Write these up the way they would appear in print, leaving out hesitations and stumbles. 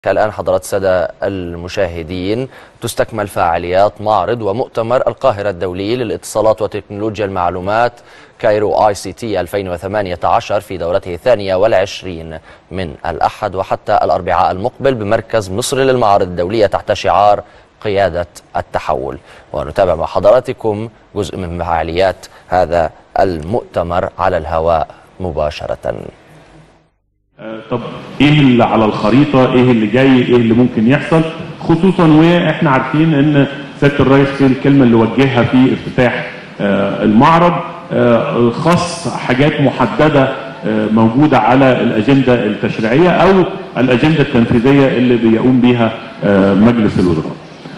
الآن حضرات السادة المشاهدين تستكمل فعاليات معرض ومؤتمر القاهرة الدولي للاتصالات وتكنولوجيا المعلومات كايرو ICT 2018 في دورته 22 من الأحد وحتى الأربعاء المقبل بمركز مصر للمعارض الدولية تحت شعار قيادة التحول. ونتابع مع حضراتكم جزء من فعاليات هذا المؤتمر على الهواء مباشرة. طب ايه اللي على الخريطه، ايه اللي جاي، ايه اللي ممكن يحصل، خصوصا واحنا عارفين ان سياده الرئيس في الكلمه اللي وجهها في افتتاح المعرض خاص حاجات محدده موجوده على الاجنده التشريعيه او الاجنده التنفيذيه اللي بيقوم بها مجلس الوزراء.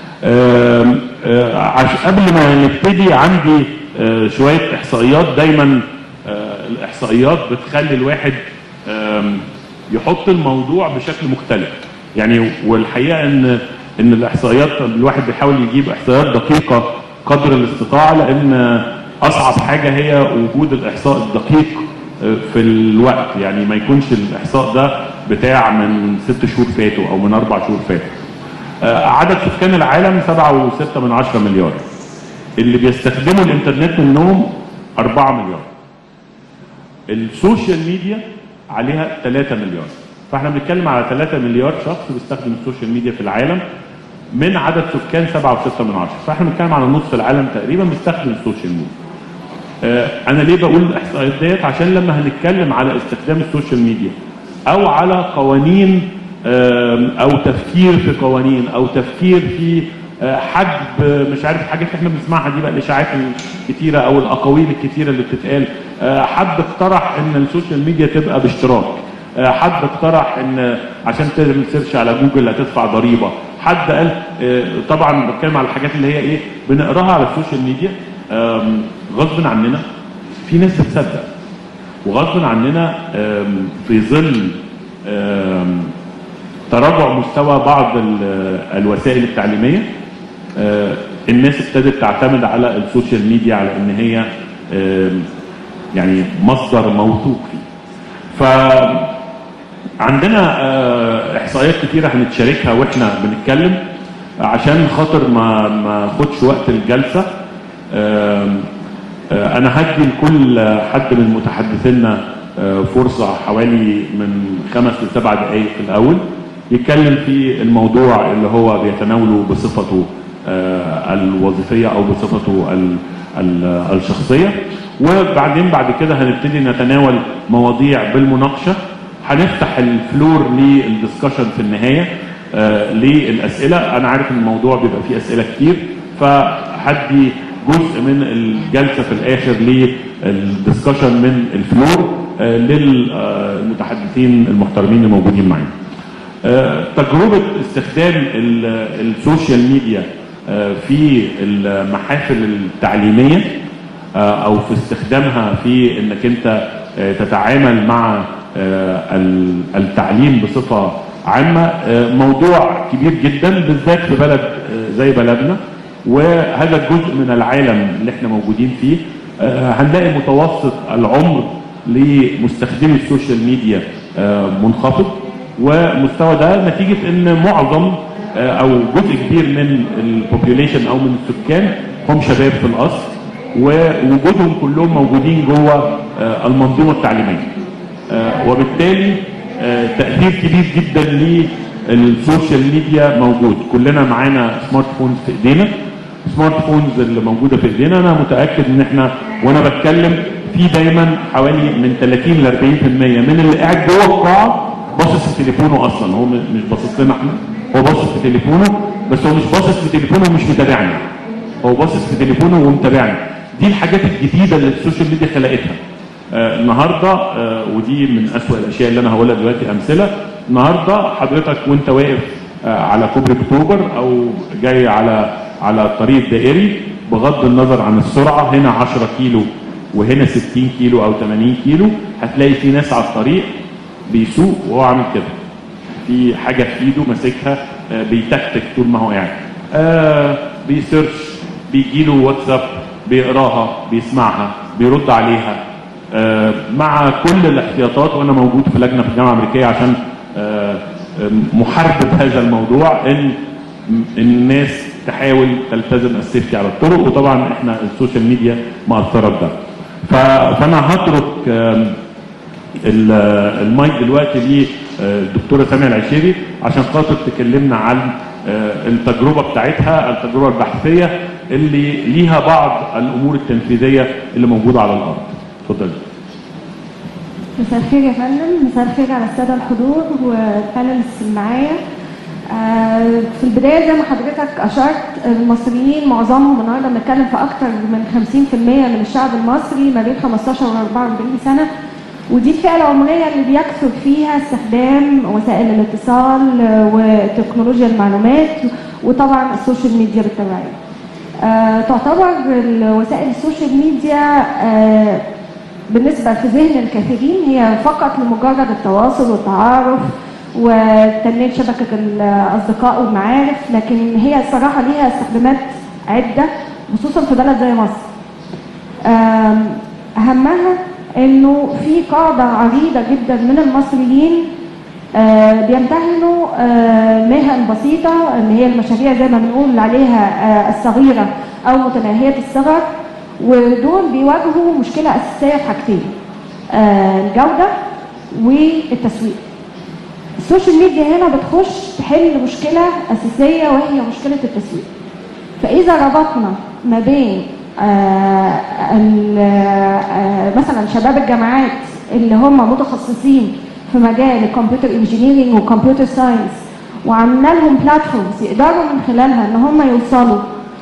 قبل ما نبتدي عندي شويه احصائيات. دايما الاحصائيات بتخلي الواحد يحط الموضوع بشكل مختلف يعني، والحقيقه ان الاحصائيات الواحد بيحاول يجيب احصائيات دقيقه قدر الاستطاعه، لان اصعب حاجه هي وجود الاحصاء الدقيق في الوقت، يعني ما يكونش الاحصاء ده بتاع من 6 شهور فاتوا او من 4 شهور فاتوا. عدد سكان العالم 7.6 مليار، اللي بيستخدموا الانترنت منهم 4 مليار. السوشيال ميديا عليها 3 مليار، فاحنا بنتكلم على 3 مليار شخص بيستخدم السوشيال ميديا في العالم من عدد سكان 7.6، فاحنا بنتكلم على نص العالم تقريبا بيستخدم السوشيال ميديا. انا ليه بقول الاحصائيات ديت؟ عشان لما هنتكلم على استخدام السوشيال ميديا او على قوانين او تفكير في قوانين او تفكير في حجب، مش عارف الحاجات اللي احنا بنسمعها دي بقى، الاشاعات الكتيره او الاقاويل الكتيره اللي بتتقال. حد اقترح ان السوشيال ميديا تبقى باشتراك، حد اقترح ان عشان تعمل سيرش على جوجل هتدفع ضريبه، حد قال طبعا بتكلم على الحاجات اللي هي ايه بنقراها على السوشيال ميديا غصب عننا. في ناس بتصدق، وغصب عننا في ظل تراجع مستوى بعض الوسائل التعليميه الناس ابتدت تعتمد على السوشيال ميديا على ان هي يعني مصدر موثوق فيه. فعندنا احصائيات كتيره هنتشاركها واحنا بنتكلم عشان خاطر ما اخدش وقت الجلسه. انا هدي لكل حد من متحدثينا فرصه حوالي من 5 ل 7 دقائق في الاول يتكلم في الموضوع اللي هو بيتناوله بصفته الوظيفيه او بصفته الشخصيه، وبعدين بعد كده هنبتدي نتناول مواضيع بالمناقشه. هنفتح الفلور للدسكشن في النهايه للاسئله. انا عارف ان الموضوع بيبقى فيه اسئله كتير، فهدي جزء من الجلسه في الاخر للدسكشن من الفلور للمتحدثين المحترمين الموجودين معانا. تجربه استخدام السوشيال ميديا في المحافل التعليميه او في استخدامها في انك انت تتعامل مع التعليم بصفه عامه موضوع كبير جدا، بالذات في بلد زي بلدنا، وهذا الجزء من العالم اللي احنا موجودين فيه. هنلاقي متوسط العمر لمستخدمي السوشيال ميديا منخفض، ومستوى ده نتيجه ان معظم او جزء كبير من البوبيوليشن او من السكان هم شباب في الاصل، ووجودهم كلهم موجودين جوه المنظومه التعليميه، وبالتالي تاثير كبير جدا للسوشيال ميديا موجود. كلنا معانا سمارت فونز في ايدينا. سمارت فونز اللي موجوده في ايدينا انا متاكد ان احنا وانا بتكلم في دايما حوالي من 30 ل 40% من اللي قاعد جوه القاعه باصص في تليفونه اصلا. هو مش باصص لنا احنا، هو باصص في تليفونه، بس هو مش باصص في تليفونه ومش متابعنا، هو باصص في تليفونه ومتابعنا. دي الحاجات الجديده اللي السوشيال ميديا خلقتها النهارده، ودي من اسوأ الاشياء اللي انا هقولها دلوقتي امثله. النهارده حضرتك وانت واقف على كوبري اكتوبر او جاي على الطريق الدائري، بغض النظر عن السرعه، هنا 10 كيلو وهنا 60 كيلو او 80 كيلو، هتلاقي في ناس على الطريق بيسوق وهو عامل كده، في حاجه في ايده ماسكها بيتكتك طول ما هو قاعد، بيسيرش، بيجي له واتساب، بيقراها، بيسمعها، بيرد عليها مع كل الاحتياطات. وانا موجود في لجنه في الجامعه الامريكيه عشان محاربه هذا الموضوع، ان الناس تحاول تلتزم السيفتي على الطرق، وطبعا احنا السوشيال ميديا مأثره بده. فانا هترك المايك دلوقتي للدكتوره ساميه العشيري عشان خاطر تكلمنا عن التجربه بتاعتها، التجربه البحثيه اللي ليها بعض الامور التنفيذيه اللي موجوده على الارض. اتفضلي. مساء الخير يا فندم، مساء الخير على الساده الحضور والبانلز اللي معايا. في البدايه زي ما حضرتك اشرت، المصريين معظمهم النهارده بنتكلم في اكثر من 50% من الشعب المصري ما بين 15 و 44 سنه، ودي الفئه العمريه اللي بيكثر فيها استخدام وسائل الاتصال وتكنولوجيا المعلومات وطبعا السوشيال ميديا بالتبعيه. تعتبر وسائل السوشيال ميديا بالنسبه في ذهن الكثيرين هي فقط لمجرد التواصل والتعارف وتنميه شبكه الاصدقاء والمعارف، لكن هي الصراحه ليها استخدامات عده خصوصا في بلد زي مصر. اهمها انه في قاعده عريضه جدا من المصريين بيمتهنوا مهن بسيطه اللي هي المشاريع زي ما بنقول عليها الصغيره او متناهيه الصغر، ودول بيواجهوا مشكله اساسيه في حاجتين: الجوده والتسويق. السوشيال ميديا هنا بتخش تحل مشكله اساسيه وهي مشكله التسويق. فاذا ربطنا ما بين مثلا شباب الجامعات اللي هم متخصصين في مجال الكمبيوتر انجينيرنج والكمبيوتر ساينس وعملنا لهم بلاتفورمز يقدروا من خلالها ان هم يوصلوا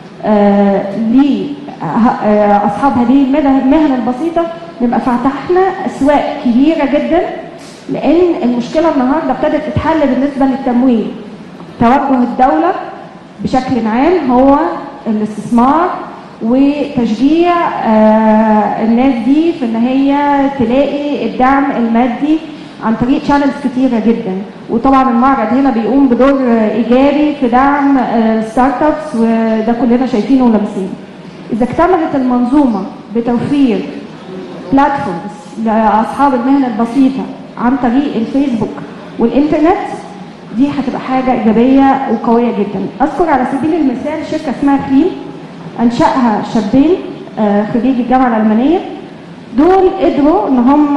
لاصحاب هذه المهن البسيطه، نبقى فتحنا اسواق كبيره جدا. لان المشكله النهارده ابتدت تتحل بالنسبه للتمويل. توجه الدوله بشكل عام هو الاستثمار وتشجيع الناس دي في ان هي تلاقي الدعم المادي عن طريق شانلز كتيره جدا، وطبعا المعرض هنا بيقوم بدور ايجابي في دعم الستارت ابس، وده كلنا شايفينه ولامسينه. اذا اكتملت المنظومه بتوفير بلاتفورمز لاصحاب المهن البسيطه عن طريق الفيسبوك والانترنت، دي هتبقى حاجه ايجابيه وقويه جدا. اذكر على سبيل المثال شركه اسمها كلين، انشاها شابين خريج الجامعه الالمانيه. دول قدروا ان هم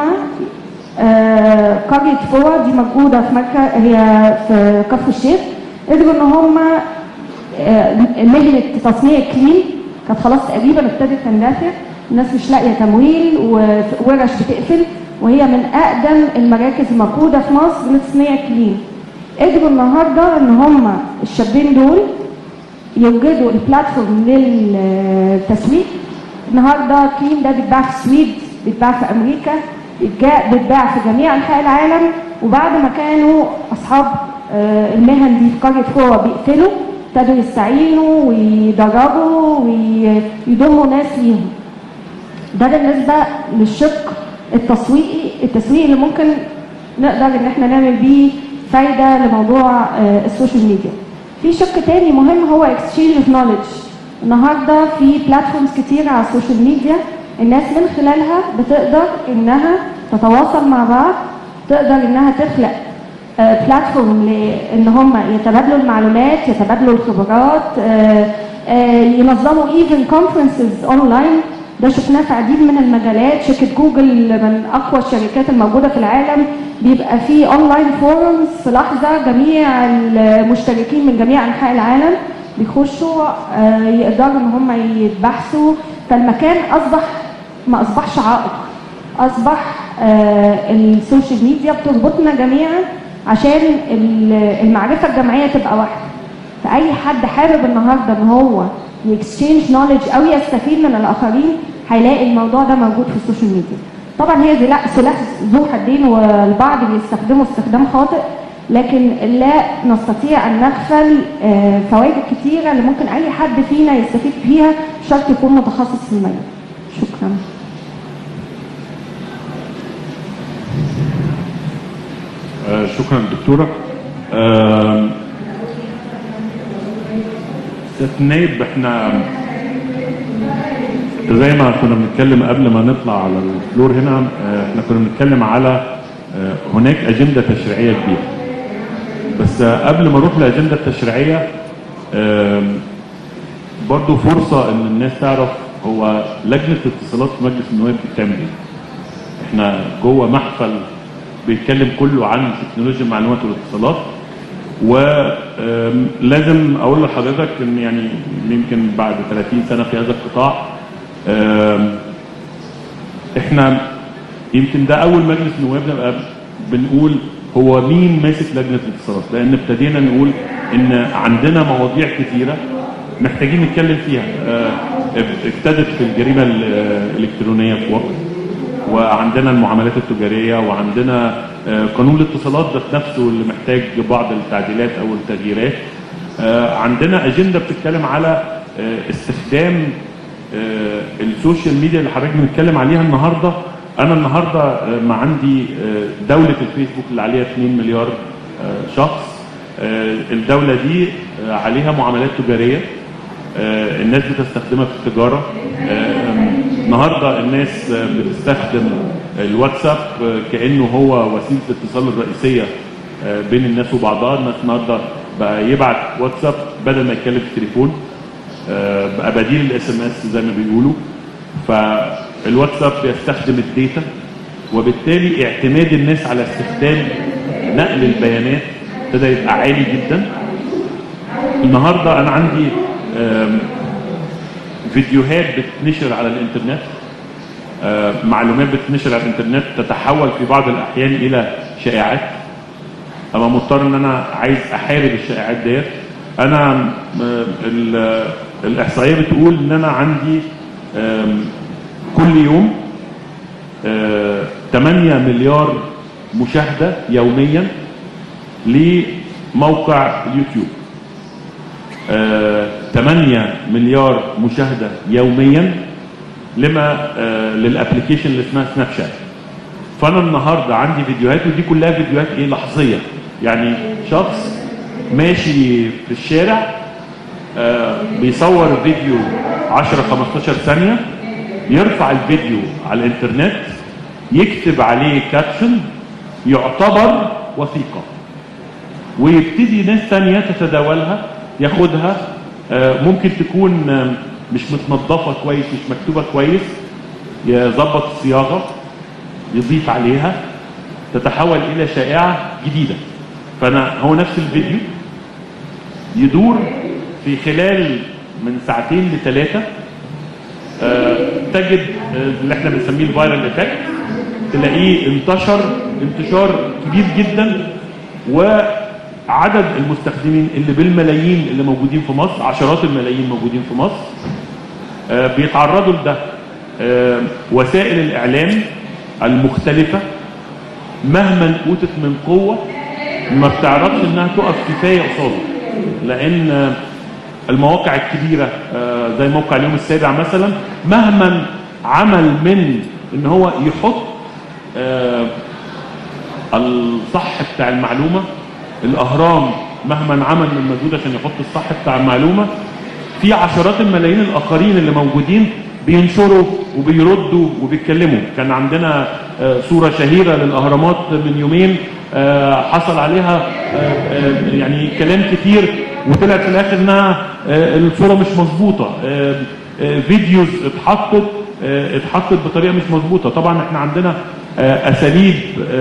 قريه فوا دي موجوده في مركز، هي في كفر الشيخ، قدروا ان هم مهنه تصنيع كلين كانت خلاص تقريبا ابتدت تندثر، الناس مش لاقيه تمويل وورش بتقفل، وهي من اقدم المراكز الموجوده في مصر لتصنيع كلين. قدروا النهارده ان هم الشابين دول يوجدوا البلاتفورم للتسويق. النهارده كلين ده بيتباع في السويد، بيتباع في امريكا، بيتباع في جميع انحاء العالم. وبعد ما كانوا اصحاب المهن دي في قريه فوا بيقفلوا، ابتدوا يستعينوا ويدربوا ويضموا ناس ليهم. ده بالنسبه للشق التسويقي اللي ممكن نقدر ان احنا نعمل بيه فايده لموضوع السوشيال ميديا. في شق تاني مهم هو اكسشينج اوف نوليدج. النهارده في بلاتفورمز كتيره على السوشيال ميديا الناس من خلالها بتقدر انها تتواصل مع بعض، تقدر انها تخلق بلاتفورم لان هم يتبادلوا المعلومات، يتبادلوا الخبرات، ينظموا ايفن كونفرنسز اونلاين. ده شفناه في عديد من المجالات. شركه جوجل من اقوى الشركات الموجوده في العالم، بيبقى فيه اونلاين فورمز في لحظه جميع المشتركين من جميع انحاء العالم بيخشوا يقدروا ان هم يتبحثوا. فالمكان ما اصبحش عائق، اصبح السوشيال ميديا بتربطنا جميعا عشان المعرفه الجماعيه تبقى واحده. فاي حد حابب النهارده ان هو يكسشينج نوليدج او يستفيد من الاخرين هيلاقي الموضوع ده موجود في السوشيال ميديا. طبعا هي سلاح ذو حدين، والبعض بيستخدمه استخدام خاطئ، لكن لا نستطيع ان نغفل فوائد كتيره اللي ممكن اي حد فينا يستفيد فيها، شرط يكون متخصص في المجال. شكرا. شكرا دكتوره. نايب، احنا زي ما كنا بنتكلم قبل ما نطلع على الفلور هنا، احنا كنا بنتكلم على هناك اجنده تشريعيه كبيره. بس قبل ما اروح للاجنده التشريعيه برضو فرصه ان الناس تعرف هو لجنه الاتصالات في مجلس النواب بتعمل ايه. احنا جوه محفل بيتكلم كله عن تكنولوجيا المعلومات والاتصالات، ولازم اقول لحضرتك ان يعني يمكن بعد 30 سنه في هذا القطاع احنا يمكن ده اول مجلس نواب نبقى بنقول هو مين ماسك لجنه الاتصالات، لان ابتدينا نقول ان عندنا مواضيع كثيره محتاجين نتكلم فيها. ابتدت في الجريمه الالكترونيه في وقت، وعندنا المعاملات التجاريه، وعندنا قانون الاتصالات ذات نفسه اللي محتاج بعض التعديلات او التغييرات. عندنا اجنده بتتكلم على استخدام السوشيال ميديا اللي حضرتك بنتكلم عليها النهارده. انا النهارده ما عندي دوله الفيسبوك اللي عليها 2 مليار شخص. الدوله دي عليها معاملات تجاريه، الناس بتستخدمها في التجاره. النهارده الناس بتستخدم الواتساب كانه هو وسيله الاتصال الرئيسيه بين الناس وبعضها. الناس النهارده بقى يبعت واتساب بدل ما يتكلم في التليفون، بقى بديل الاس ام اس زي ما بيقولوا. فالواتساب بيستخدم الداتا، وبالتالي اعتماد الناس على استخدام نقل البيانات ابتدى يبقى عالي جدا. النهارده انا عندي فيديوهات بتتنشر على الانترنت، معلومات بتتنشر على الانترنت تتحول في بعض الاحيان الى شائعات. ابقى مضطر ان انا عايز احارب الشائعات ديت. انا الاحصائيه بتقول ان انا عندي كل يوم 8 مليار مشاهده يوميا لموقع اليوتيوب. 8 مليار مشاهده يوميا للابلكيشن اللي اسمها سناب شات. فانا النهارده عندي فيديوهات، ودي كلها فيديوهات ايه لحظيه، يعني شخص ماشي في الشارع بيصور فيديو 10 15 ثانيه، يرفع الفيديو على الانترنت، يكتب عليه كابشن يعتبر وثيقه، ويبتدي ناس ثانيه تتداولها ياخدها. ممكن تكون مش متنظفه كويس، مش مكتوبه كويس، يظبط الصياغه، يضيف عليها، تتحول الى شائعه جديده. فانا هو نفس الفيديو يدور في خلال من 2 ل3 ساعات، تجد اللي احنا بنسميه الفايرال افكت، تلاقيه انتشار كبير جدا، وعدد المستخدمين اللي بالملايين اللي موجودين في مصر، عشرات الملايين موجودين في مصر، بيتعرضوا لده. وسائل الاعلام المختلفه مهما اوتت من قوه ما بتعرفش انها تقف كفايه قصاده، لان المواقع الكبيره زي موقع اليوم السابع مثلا مهما عمل من ان هو يحط الصح بتاع المعلومه، الاهرام مهما عمل من مجهود عشان يحط الصح بتاع المعلومه، في عشرات الملايين الاخرين اللي موجودين بينشروا وبيردوا وبيتكلموا. كان عندنا صوره شهيره للاهرامات من يومين حصل عليها يعني كلام كتير، وطلعت في الاخر انها الصوره مش مظبوطه. فيديوز اتحطت بطريقه مش مظبوطه. طبعا احنا عندنا اساليب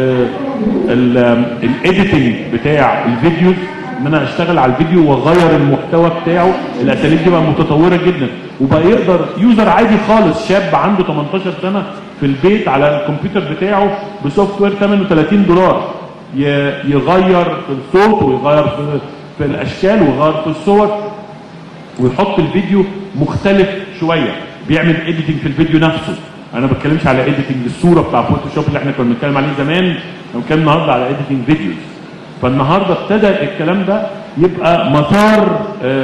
الايديتنج بتاع الفيديوز، ان انا اشتغل على الفيديو واغير المحتوى بتاعه. الاساليب دي بقى متطوره جدا، وبقى يقدر يوزر عادي خالص، شاب عنده 18 سنه في البيت على الكمبيوتر بتاعه بسوفت وير ثمنه $30 يغير في الصوت ويغير في الاشكال ويغير في الصور ويحط الفيديو مختلف شويه، بيعمل اديتنج في الفيديو نفسه. انا ما بتكلمش على اديتنج للصوره بتاع فوتوشوب اللي احنا كنا بنتكلم عليه زمان، انا بتكلم النهارده على اديتنج فيديوز. فالنهارده ابتدى الكلام ده يبقى مسار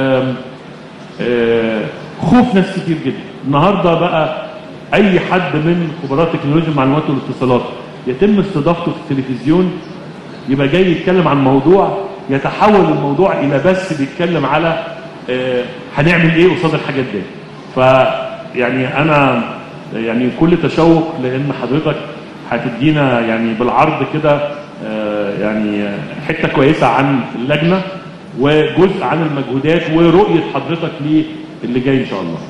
خوف ناس كتير جدا. النهارده بقى اي حد من خبراء تكنولوجيا المعلومات والاتصالات يتم استضافته في التلفزيون يبقى جاي يتكلم عن موضوع، يتحول الموضوع الى بس بيتكلم على هنعمل ايه قصاد الحاجات دي. فيعني انا يعني كل تشوق لان حضرتك هتدينا يعني بالعرض كده يعني حته كويسه عن اللجنه وجزء عن المجهودات ورؤيه حضرتك للي جاي ان شاء الله.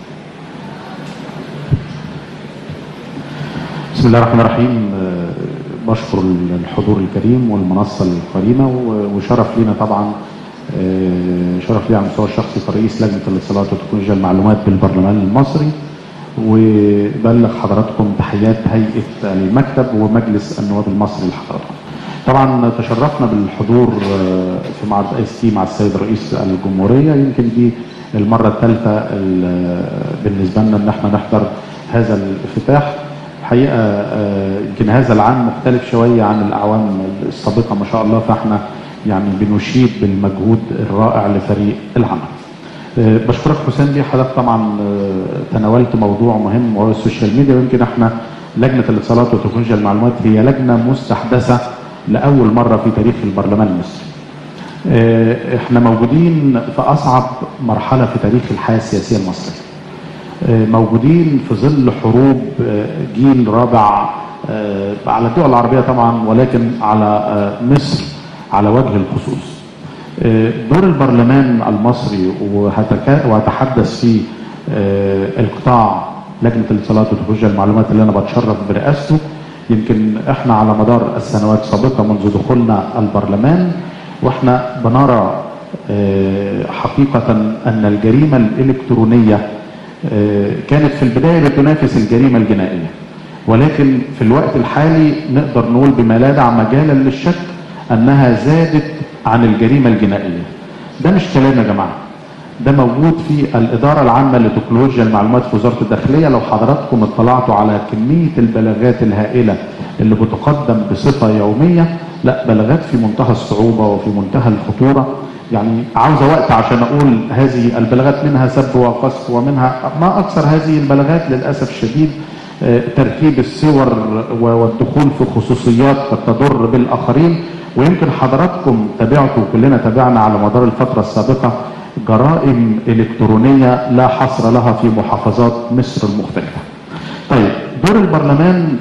بسم الله الرحمن الرحيم. بشكر الحضور الكريم والمنصه الكريمه، وشرف لينا طبعا، شرف لي على المستوى الشخصي كرئيس لجنه الاتصالات وتكنولوجيا المعلومات بالبرلمان المصري، وبلغ حضراتكم تحيات هيئه المكتب ومجلس النواب المصري لحضراتكم. طبعا تشرفنا بالحضور في معرض ICT مع السيد رئيس الجمهوريه، يمكن دي المره الثالثه بالنسبه لنا ان احنا نحضر هذا الافتتاح. الحقيقه يمكن هذا العام مختلف شويه عن الاعوام السابقه ما شاء الله، فاحنا يعني بنشيد بالمجهود الرائع لفريق العمل. بشكرك حسام لي، حضرتك طبعا تناولت موضوع مهم وهو السوشيال ميديا، ويمكن احنا لجنه الاتصالات وتكنولوجيا المعلومات هي لجنه مستحدثه لاول مره في تاريخ البرلمان المصري. احنا موجودين في اصعب مرحله في تاريخ الحياه السياسيه المصريه. موجودين في ظل حروب جيل رابع على الدول العربيه طبعا، ولكن على مصر على وجه الخصوص. دور البرلمان المصري وهتحدث في القطاع لجنه الاتصالات وتكنولوجيا المعلومات اللي انا بتشرف برئاسته. يمكن احنا على مدار السنوات السابقه منذ دخولنا البرلمان واحنا بنرى حقيقه ان الجريمه الالكترونيه كانت في البدايه بتنافس الجريمه الجنائيه، ولكن في الوقت الحالي نقدر نقول بما لا يدع مجالا للشك انها زادت عن الجريمه الجنائيه. ده مش كلام يا جماعه، ده موجود في الاداره العامه لتكنولوجيا المعلومات في وزاره الداخليه. لو حضراتكم اطلعتوا على كميه البلاغات الهائله اللي بتقدم بصفه يوميه، لا بلاغات في منتهى الصعوبه وفي منتهى الخطوره. يعني عاوزه وقت عشان اقول هذه البلاغات، منها سب وقذف ومنها ما اكثر هذه البلاغات للاسف الشديد تركيب الصور والدخول في خصوصيات قد تضر بالاخرين. ويمكن حضراتكم تابعتوا وكلنا تابعنا على مدار الفتره السابقه جرائم الكترونيه لا حصر لها في محافظات مصر المختلفه. طيب دور البرلمان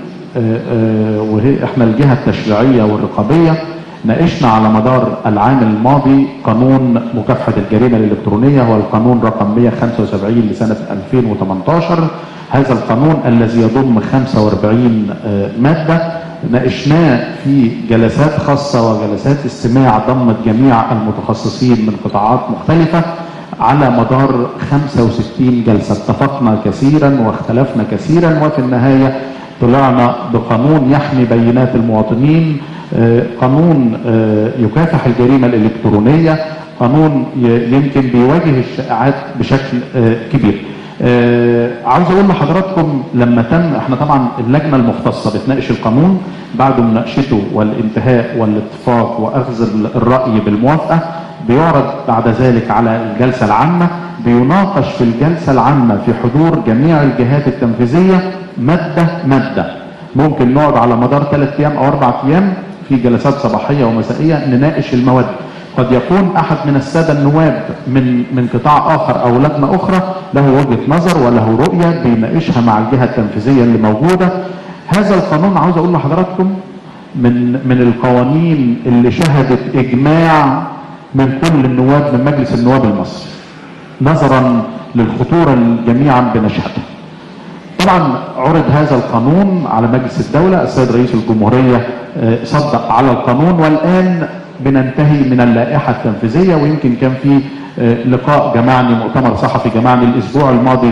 وهي احنا الجهه التشريعيه والرقابيه، ناقشنا على مدار العام الماضي قانون مكافحه الجريمه الالكترونيه، هو القانون رقم 175 لسنه 2018. هذا القانون الذي يضم 45 ماده ناقشناه في جلسات خاصه وجلسات استماع ضمت جميع المتخصصين من قطاعات مختلفه على مدار 65 جلسه. اتفقنا كثيرا واختلفنا كثيرا، وفي النهايه طلعنا بقانون يحمي بيانات المواطنين، قانون يكافح الجريمه الالكترونيه، قانون يمكن بيواجه الشائعات بشكل كبير. عاوز اقول لحضراتكم لما تم، احنا طبعا اللجنه المختصه بتناقش القانون، بعد مناقشته والانتهاء والاتفاق واخذ الراي بالموافقه بيعرض بعد ذلك على الجلسه العامه، بيناقش في الجلسه العامه في حضور جميع الجهات التنفيذيه ماده ماده. ممكن نقعد على مدار 3 ايام او 4 ايام في جلسات صباحيه ومسائيه نناقش المواد. قد يكون احد من الساده النواب من قطاع اخر او لجنه اخرى له وجهه نظر وله رؤيه بيناقشها مع الجهه التنفيذيه اللي موجوده. هذا القانون عاوز اقول لحضراتكم من القوانين اللي شهدت اجماع من كل النواب من مجلس النواب المصري نظرا للخطوره اللي جميعا بنشهدها. طبعا عرض هذا القانون على مجلس الدوله، السيد رئيس الجمهوريه صدق على القانون، والان بننتهي من اللائحه التنفيذيه. ويمكن كان في لقاء جمعني، مؤتمر صحفي جمعني الاسبوع الماضي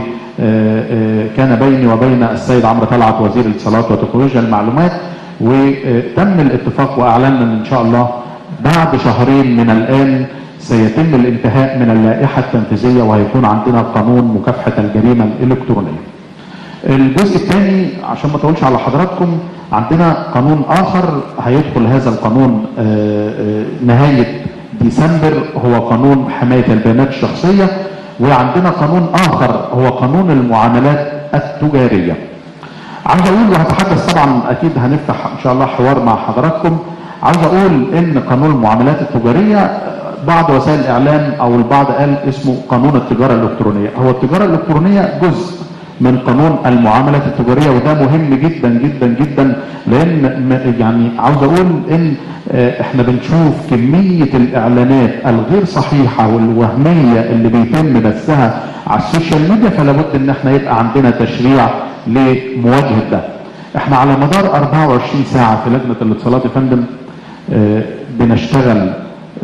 كان بيني وبين السيد عمرو طلعت وزير الاتصالات وتكنولوجيا المعلومات، وتم الاتفاق واعلنا ان شاء الله بعد 2 شهر من الان سيتم الانتهاء من اللائحه التنفيذيه وهيكون عندنا قانون مكافحه الجريمه الالكترونيه. الجزء الثاني عشان ما اطولش على حضراتكم، عندنا قانون اخر هيدخل هذا القانون نهايه ديسمبر، هو قانون حمايه البيانات الشخصيه. وعندنا قانون اخر هو قانون المعاملات التجاريه. عاوز اقول وهتحدث طبعا اكيد هنفتح ان شاء الله حوار مع حضراتكم. عاوز اقول ان قانون المعاملات التجاريه بعض وسائل الاعلام او البعض قال اسمه قانون التجاره الالكترونيه. هو التجاره الالكترونيه جزء من قانون المعاملات التجاريه، وده مهم جدا جدا جدا، لان يعني عاوز اقول ان احنا بنشوف كمية الاعلانات الغير صحيحة والوهمية اللي بيتم بثها على السوشيال ميديا، فلا بد ان احنا يبقى عندنا تشريع لمواجهة ده. احنا على مدار 24 ساعة في لجنة الاتصالات يا فندم بنشتغل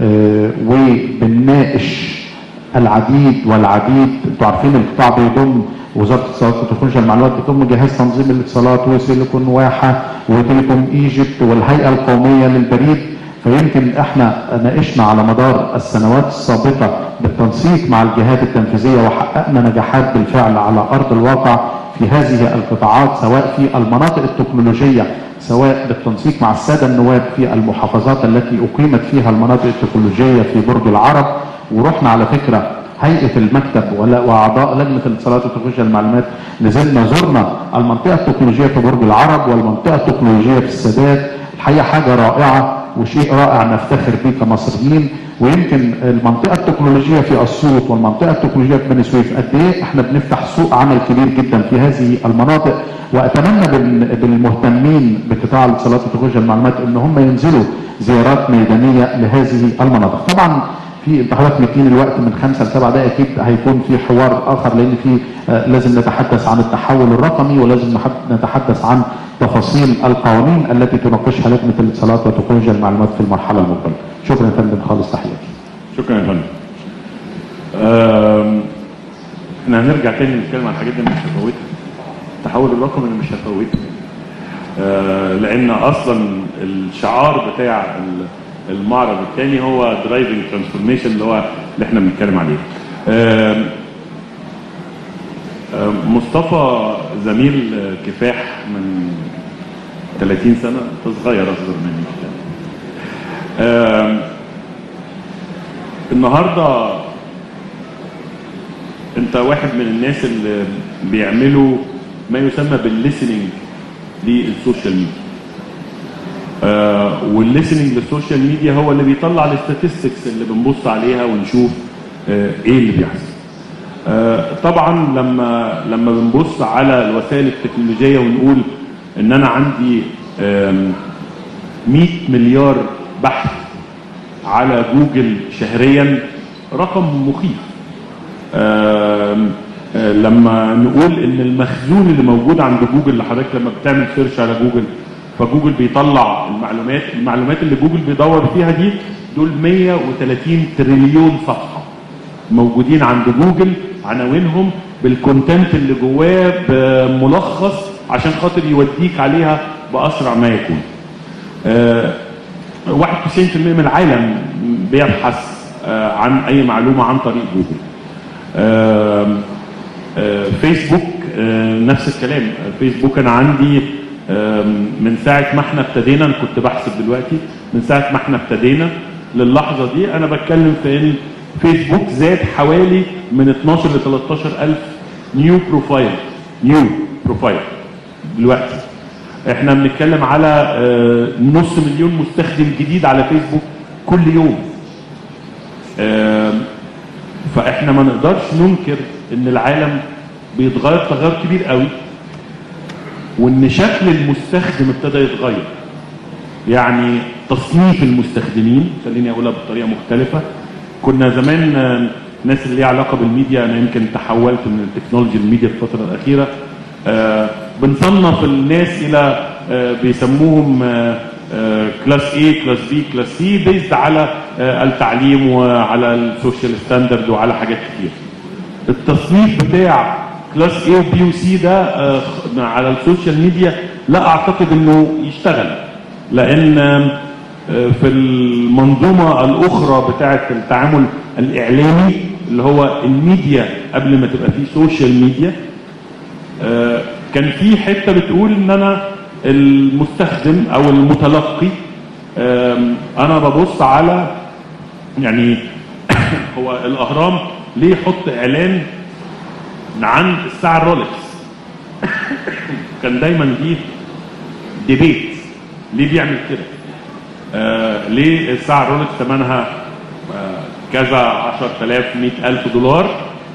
وبنناقش العديد والعديد. انتوا عارفين القطاع بيضم وزاره الاتصالات وتكنولوجيا المعلومات، بتضم جهاز تنظيم الاتصالات وسيليكون واحه وتليكوم ايجيبت والهيئه القوميه للبريد. فيمكن احنا ناقشنا على مدار السنوات السابقه بالتنسيق مع الجهات التنفيذيه وحققنا نجاحات بالفعل على ارض الواقع في هذه القطاعات، سواء في المناطق التكنولوجيه، سواء بالتنسيق مع الساده النواب في المحافظات التي اقيمت فيها المناطق التكنولوجيه في برج العرب. ورحنا على فكره هيئه المكتب واعضاء لجنه الاتصالات وتكنولوجيا المعلومات، نزلنا زرنا المنطقه التكنولوجيه في برج العرب والمنطقه التكنولوجيه في السادات. الحقيقه حاجه رائعه وشيء رائع نفتخر به كمصريين. ويمكن المنطقه التكنولوجيه في اسيوط والمنطقه التكنولوجيه في بني سويف قد ايه احنا بنفتح سوق عمل كبير جدا في هذه المناطق. واتمنى بالمهتمين بقطاع الاتصالات وتكنولوجيا المعلومات ان هم ينزلوا زيارات ميدانيه لهذه المناطق. طبعا في انت حضرتك مدين الوقت من 5 ل 7 دقائق، اكيد هيكون في حوار اخر لان في لازم نتحدث عن التحول الرقمي ولازم نتحدث عن تفاصيل القوانين التي تناقشها لجنه الاتصالات وتكنولوجيا المعلومات في المرحله المقبله. شكرا يا فندم، خالص تحياتي. شكرا يا فندم. احنا هنرجع تاني نتكلم عن الحاجات دي، مش هفوتها. التحول الرقمي انا مش هفوته، لان اصلا الشعار بتاع المعرض الثاني هو درايفنج ترانسفورميشن اللي احنا بنتكلم عليه. مصطفى زميل كفاح من 30 سنه، انت صغير اصغر مني. النهارده انت واحد من الناس اللي بيعملوا ما يسمى بالليسننج للسوشيال ميديا. والليسننج للسوشيال ميديا هو اللي بيطلع الاستاتستكس اللي بنبص عليها ونشوف ايه اللي بيحصل. طبعا لما بنبص على الوسائل التكنولوجيه ونقول ان انا عندي 100 مليار بحث على جوجل شهريا، رقم مخيف. لما نقول ان المخزون اللي موجود عند جوجل، لحضرتك لما بتعمل سيرش على جوجل فجوجل بيطلع المعلومات اللي جوجل بيدور فيها دي، دول 130 تريليون صفحه موجودين عند جوجل، عناوينهم بالكونتنت اللي جواه بملخص عشان خاطر يوديك عليها باسرع ما يكون. 91% من العالم بيبحث عن اي معلومه عن طريق جوجل. فيسبوك نفس الكلام. فيسبوك انا عندي من ساعه ما احنا ابتدينا، انا كنت بحسب دلوقتي، من ساعه ما احنا ابتدينا للحظه دي انا بتكلم في ان فيسبوك زاد حوالي من 12 ل 13 الف نيو بروفايل دلوقتي. احنا بنتكلم على نص مليون مستخدم جديد على فيسبوك كل يوم. فاحنا ما نقدرش ننكر ان العالم بيتغير تغير كبير قوي، وان شكل المستخدم ابتدى يتغير. يعني تصنيف المستخدمين، خليني اقولها بطريقه مختلفه. كنا زمان الناس اللي ليها علاقه بالميديا، انا يمكن تحولت من التكنولوجي للميديا في الفتره الاخيره، بنصنف الناس الى بيسموهم كلاس A كلاس B كلاس C بيزد على التعليم وعلى السوشيال ستاندرد وعلى حاجات كتير. التصنيف بتاع كلاس A وB وC ده على السوشيال ميديا لا اعتقد انه يشتغل، لان في المنظومه الاخرى بتاعه التعامل الاعلامي اللي هو الميديا قبل ما تبقى فيه سوشيال ميديا، كان في حته بتقول ان انا المستخدم او المتلقي انا ببص على، يعني هو الاهرام ليه يحط اعلان عن الساعه الرولكس؟ كان دايما دي ديبيت، ليه بيعمل كده؟ ليه الساعه الرولكس ثمنها كذا 10,000 100,000 دولار؟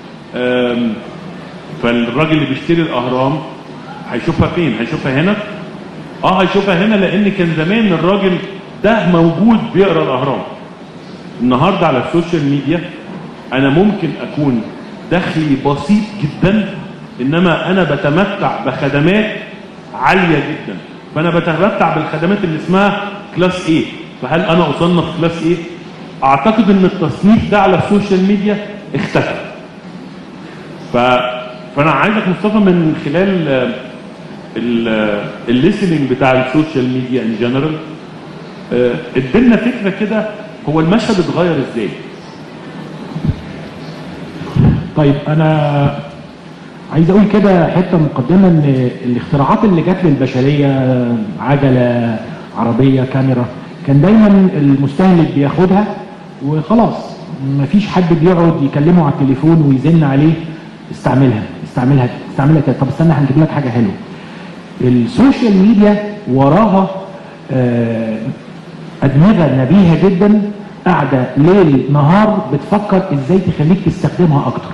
فالراجل اللي بيشتري الاهرام هيشوفها فين؟ هيشوفها هنا؟ هيشوفها هنا، لان كان زمان الراجل ده موجود بيقرا الاهرام. النهارده على السوشيال ميديا انا ممكن اكون دخلي بسيط جدا، انما انا بتمتع بخدمات عاليه جدا. فانا بتمتع بالخدمات اللي اسمها كلاس A. فهل انا اصنف كلاس A؟ اعتقد ان التصنيف ده على السوشيال ميديا اختفى. فانا عايزك مصطفى من خلال الليسننج بتاع السوشيال ميديا ان جنرال ادينا فكره كده، هو المشهد اتغير ازاي؟ طيب انا عايز اقول كده حته مقدمه، ان الاختراعات اللي جت للبشريه، عجله، عربيه، كاميرا، كان دايما المستهلك بياخدها وخلاص، مفيش حد بيقعد يكلمه على التليفون ويزن عليه استعملها استعملها استعملها كده. طب استنى هنجيب لك حاجه حلوه. السوشيال ميديا وراها ادمغه نبيهه جدا قاعده ليل نهار بتفكر ازاي تخليك تستخدمها اكتر،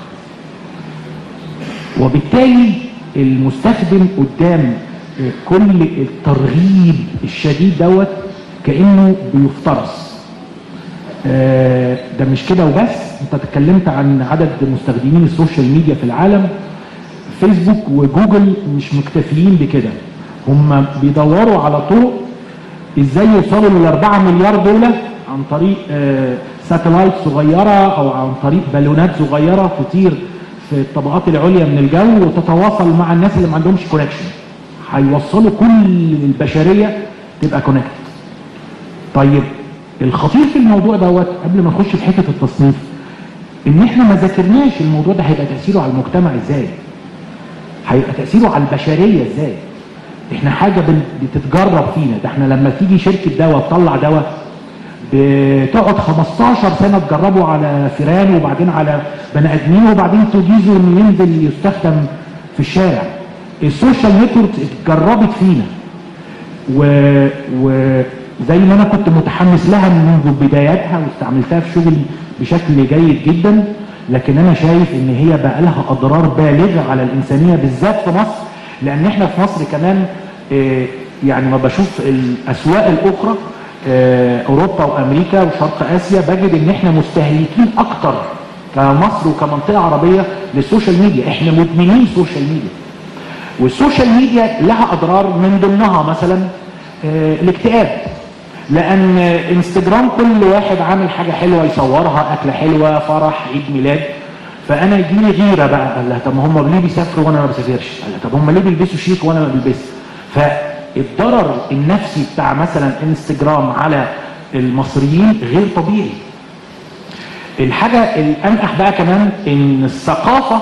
وبالتالي المستخدم قدام كل الترغيب الشديد دوت كانه بيفترس. ده مش كده وبس، انت اتكلمت عن عدد مستخدمين السوشيال ميديا في العالم. فيسبوك وجوجل مش مكتفيين بكده، هم بيدوروا على طرق ازاي يوصلوا لل4 مليار دول عن طريق ساتلايت صغيره او عن طريق بالونات صغيره تطير في الطبقات العليا من الجو وتتواصل مع الناس اللي ما عندهمش كونكشن. هيوصلوا كل البشريه تبقى كونكت. طيب الخطير في الموضوع دوت قبل ما نخش في حته التصنيف، ان احنا ما ذاكرناش الموضوع ده هيبقى تاثيره على المجتمع ازاي، هيبقى تاثيره على البشريه ازاي. احنا حاجه بتتجرب فينا. ده احنا لما تيجي شركه دواء تطلع دواء بتقعد 15 سنه تجربه على فئران وبعدين على بني ادمين وبعدين تجيزه انه ينزل يستخدم في الشارع. السوشيال نتورك اتجربت فينا وزي ما انا كنت متحمس لها منذ بداياتها واستعملتها في شغلي بشكل جيد جدا، لكن انا شايف ان هي بقى لها اضرار بالغه على الانسانيه بالذات في مصر، لان احنا في مصر كمان يعني ما بشوف الاسواق الاخرى اوروبا وامريكا وشرق اسيا بجد ان احنا مستهلكين اكتر كمصر وكمنطقه عربيه للسوشيال ميديا. احنا مدمنين سوشيال ميديا، والسوشيال ميديا لها اضرار من ضمنها مثلا الاكتئاب، لان انستجرام كل واحد عامل حاجه حلوه يصورها، اكله حلوه، فرح، عيد ميلاد، فانا يجيلي غيره بقى. قال لها طب ما هم ليه بيسافروا وانا ما بسافرش؟ قال لها طب هم ليه بيلبسوا شيك وانا ما بلبسش؟ فالضرر النفسي بتاع مثلا انستجرام على المصريين غير طبيعي. الحاجه الانقح بقى كمان ان الثقافه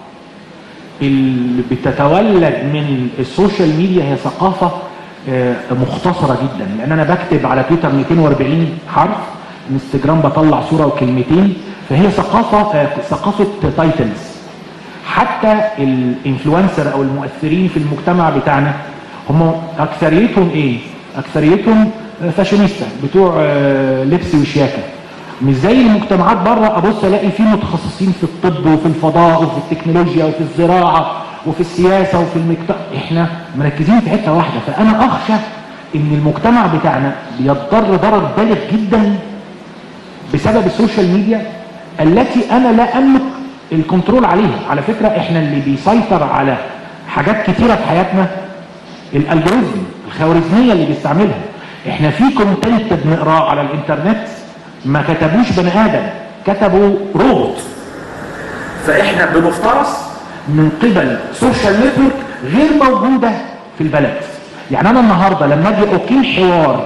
اللي بتتولد من السوشيال ميديا هي ثقافه مختصره جدا، لان انا بكتب على تويتر 240 حرف، انستجرام بطلع صوره وكلمتين، فهي ثقافه تايتلز. حتى الانفلونسر او المؤثرين في المجتمع بتاعنا هم اكثريتهم ايه؟ اكثريتهم فاشونيستا بتوع لبس وشياكه، مش زي المجتمعات بره. ابص الاقي فيه متخصصين في الطب وفي الفضاء وفي التكنولوجيا وفي الزراعه وفي السياسه وفي المجتمع، احنا مركزين في حته واحده. فانا اخشى ان المجتمع بتاعنا بيضطر ضرر بالغ جدا بسبب السوشيال ميديا التي انا لا املك الكنترول عليها. على فكره احنا اللي بيسيطر على حاجات كتيره في حياتنا الالجوريزم، الخوارزميه اللي بيستعملها. احنا في كونتنت بنقراه على الانترنت ما كتبوش بني ادم، كتبوا روبوت، فاحنا بنفترس من قبل سوشيال نتورك غير موجوده في البلد. يعني انا النهارده لما اجي اقيم حوار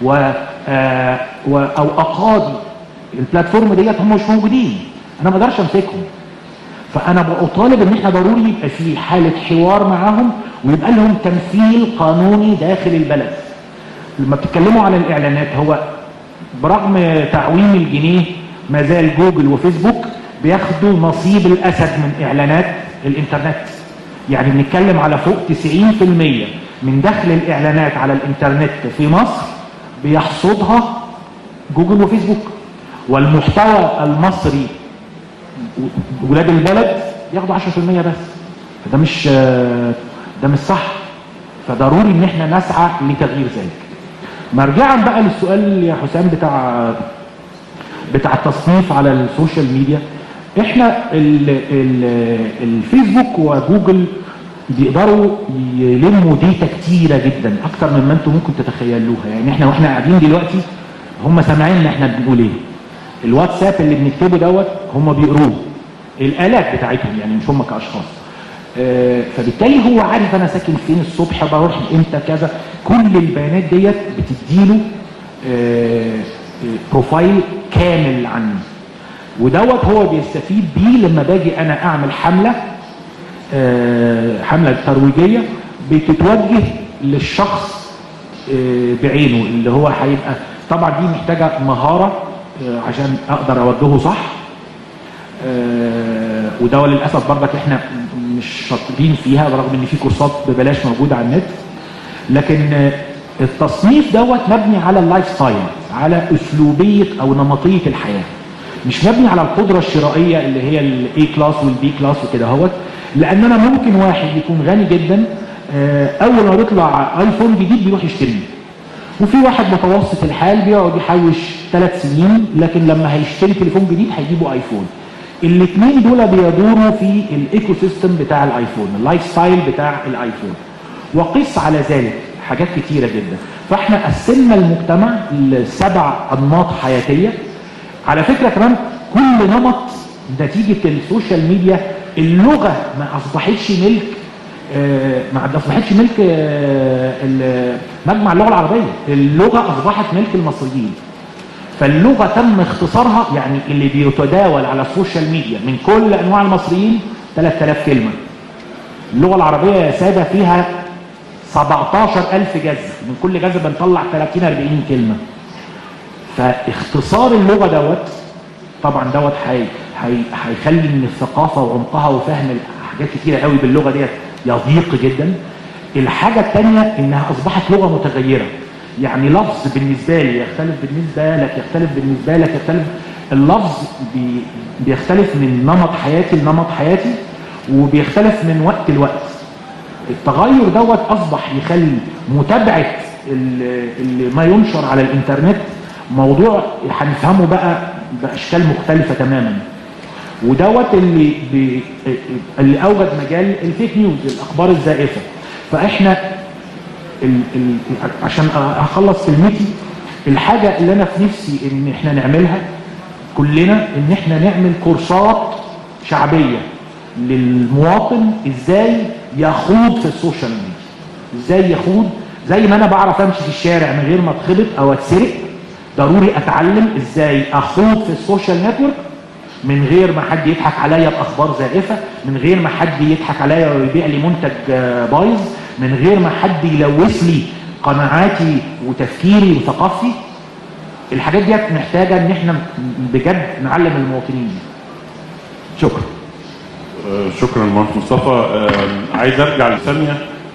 او اقاضي البلاتفورم ديت هم مش موجودين، انا ما اقدرش امسكهم. فانا بطالب ان احنا ضروري يبقى في حاله حوار معاهم ويبقى لهم تمثيل قانوني داخل البلد. لما بتتكلموا على الاعلانات، هو برغم تعويم الجنيه ما زال جوجل وفيسبوك بياخدوا نصيب الاسد من اعلانات الانترنت. يعني بنتكلم على فوق 90% من دخل الاعلانات على الانترنت في مصر بيحصدها جوجل وفيسبوك، والمحتوى المصري ولاد البلد ياخدوا 10% بس. فده مش صح. فضروري ان احنا نسعى لتغيير ذلك. مرجعا بقى للسؤال يا حسام بتاع التصنيف على السوشيال ميديا، احنا الفيسبوك وجوجل بيقدروا يلموا ديتا كتيره جدا اكتر مما انتم ممكن تتخيلوها. يعني احنا واحنا قاعدين دلوقتي هم سامعين ان احنا بنقول ايه، الواتساب اللي بنكتبه دوت هم بيقروه، الالات بتاعتهم يعني مش هم كاشخاص. فبالتالي هو عارف انا ساكن فين الصبح، بروح امتى، كذا. كل البيانات ديت بتديله بروفايل كامل عني، ودوت هو بيستفيد بيه لما باجي انا اعمل حمله ترويجيه بتتوجه للشخص بعينه، اللي هو هيبقى طبعا دي محتاجه مهاره عشان اقدر اوجهه صح. وده للاسف برضك احنا مش شاطرين فيها، برغم ان في كورسات ببلاش موجوده على النت. لكن التصنيف دوت مبني على اللايف ستايل، على اسلوبيه او نمطيه الحياه، مش مبني على القدره الشرائيه اللي هي الاي كلاس والبي كلاس وكده اهوت. لان انا ممكن واحد يكون غني جدا اول ما بيطلع ايفون جديد بيروح يشتريه، وفي واحد متوسط الحال بيقعد يحوش 3 سنين لكن لما هيشتري تليفون جديد هيجيبوا ايفون. الاثنين دول بيدوروا في الايكو سيستم بتاع الايفون، اللايف ستايل بتاع الايفون. وقس على ذلك حاجات كتيره جدا. فاحنا قسمنا المجتمع ل7 انماط حياتيه. على فكره كمان كل نمط نتيجه السوشيال ميديا اللغه ما اصبحتش ملك مجمع اللغه العربيه، اللغه اصبحت ملك المصريين. فاللغه تم اختصارها، يعني اللي بيتداول على السوشيال ميديا من كل انواع المصريين 3000 كلمه. اللغه العربيه يا ساده فيها 17000 جذر، من كل جذر بنطلع 30 40 كلمه. فاختصار اللغه دوت طبعا دوت هيخلي ان الثقافه وعمقها وفهم حاجات كتيره قوي باللغه ديت يضيق جدا. الحاجه الثانيه انها اصبحت لغه متغيره، يعني لفظ بالنسبه لي يختلف بالنسبه لك، يختلف بالنسبه لك، يختلف. اللفظ بيختلف من نمط حياتي لنمط حياتي، وبيختلف من وقت لوقت. التغير دوت اصبح يخلي متابعه اللي ما ينشر على الانترنت موضوع هنفهمه بقى باشكال مختلفه تماما. ودوت اللي اوجد مجال الفيك نيوز، الاخبار الزائفه. فاحنا عشان اخلص كلمتي، الحاجه اللي انا في نفسي ان احنا نعملها كلنا ان احنا نعمل كورسات شعبيه للمواطن ازاي يخوض في السوشيال ميديا، ازاي يخوض. زي ما انا بعرف امشي في الشارع من غير ما اتخبط او اتسرق، ضروري اتعلم ازاي اخوض في السوشيال نتورك من غير ما حد يضحك عليا باخبار زائفه، من غير ما حد يضحك عليا ويبيع لي منتج بايظ، من غير ما حد يلوث لي قناعاتي وتفكيري وثقافتي. الحاجات ديت محتاجه ان احنا بجد نعلم المواطنين. شكرا. شكرا مهندس مصطفى. عايز ارجع لثانيه.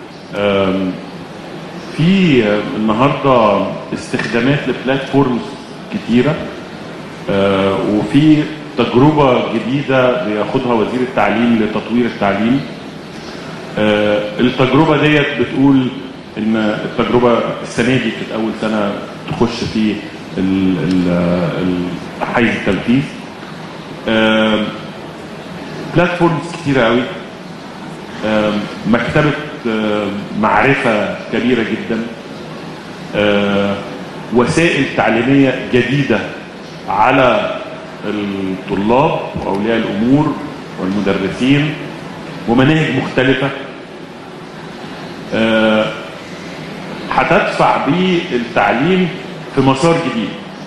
في النهارده استخدامات لبلاتفورمز كتيره، وفي تجربه جديده بياخدها وزير التعليم لتطوير التعليم. التجربه ديت بتقول ان التجربه السنه دي كانت اول سنه تخش في حيز التنفيذ. بلاتفورمز كتيره قوي، مكتبه معرفه كبيره جدا، وسائل تعليميه جديده على الطلاب واولياء الامور والمدرسين، ومناهج مختلفه هتدفع بالتعليم في مسار جديد.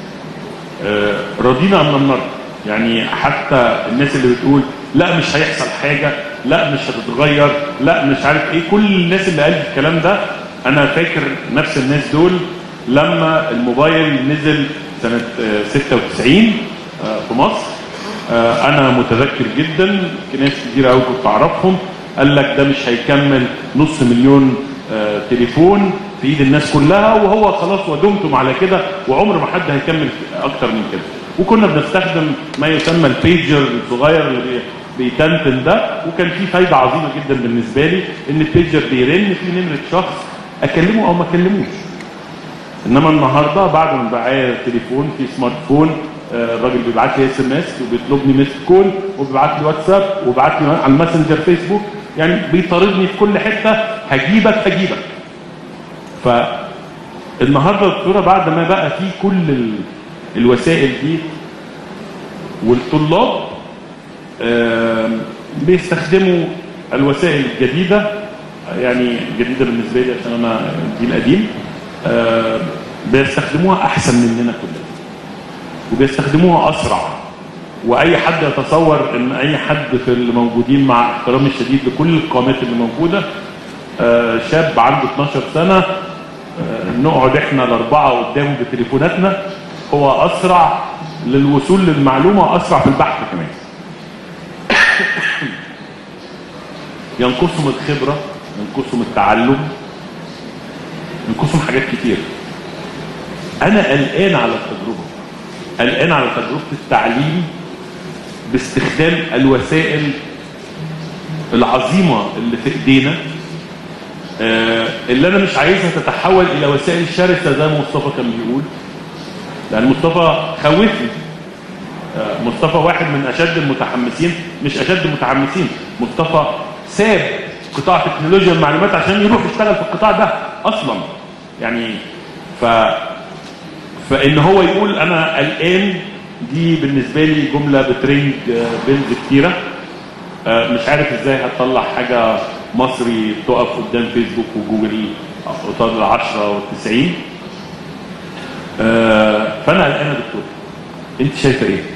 رضينا ام لم نرضى، يعني حتى الناس اللي بتقول لا مش هيحصل حاجه، لا مش هتتغير، لا مش عارف ايه، كل الناس اللي قالت الكلام ده انا فاكر نفس الناس دول لما الموبايل نزل سنه 96 في مصر. انا متذكر جدا ناس كتير قوي كنت اعرفهم قال لك ده مش هيكمل نص مليون تليفون في ايد الناس كلها، وهو خلاص ودمتم على كده وعمر ما حد هيكمل اكتر من كده. وكنا بنستخدم ما يسمى البيجر الصغير اللي بيتنتن ده، وكان في فايده عظيمه جدا بالنسبه لي ان البيجر بيرن في نمره شخص اكلمه او ما اكلموش. انما النهارده بعد ما بقى تليفون في سمارت فون، الراجل بيبعت لي SMS وبيطلبني ميس كول وبيبعت لي واتساب وبيبعت لي على الماسنجر فيسبوك، يعني بيطاردني في كل حته، هجيبك. فالنهارده الدكتوره بعد ما بقى في كل الوسائل دي، والطلاب بيستخدموا الوسائل الجديده، يعني جديده بالنسبه لي عشان انا جيل قديم، بيستخدموها احسن مننا كلنا وبيستخدموها اسرع. واي حد يتصور ان اي حد في الموجودين، مع احترامي الشديد لكل القامات اللي موجوده، شاب عنده 12 سنه نقعد احنا الاربعه قدامه بتليفوناتنا، هو اسرع للوصول للمعلومه، اسرع في البحث كمان. ينقصهم الخبره، ينقصهم التعلم، ينقصهم حاجات كتير. انا قلقان على التجربه، قلقان على تجربه التعليم باستخدام الوسائل العظيمه اللي في ايدينا، اللي انا مش عايزها تتحول الى وسائل شرسه زي ما مصطفى كان بيقول. لان مصطفى خوفني، مصطفى واحد من اشد المتحمسين، مش اشد المتحمسين، مصطفى ساب قطاع تكنولوجيا المعلومات عشان يروح يشتغل في القطاع ده اصلا. يعني فان هو يقول انا قلقان، دي بالنسبه لي جمله بترنج بيلز كتيره. مش عارف ازاي هتطلع حاجه مصري تقف قدام فيسبوك وجوجل قصاد 10 و90. فانا قلقان يا دكتور، انت شايفه ايه؟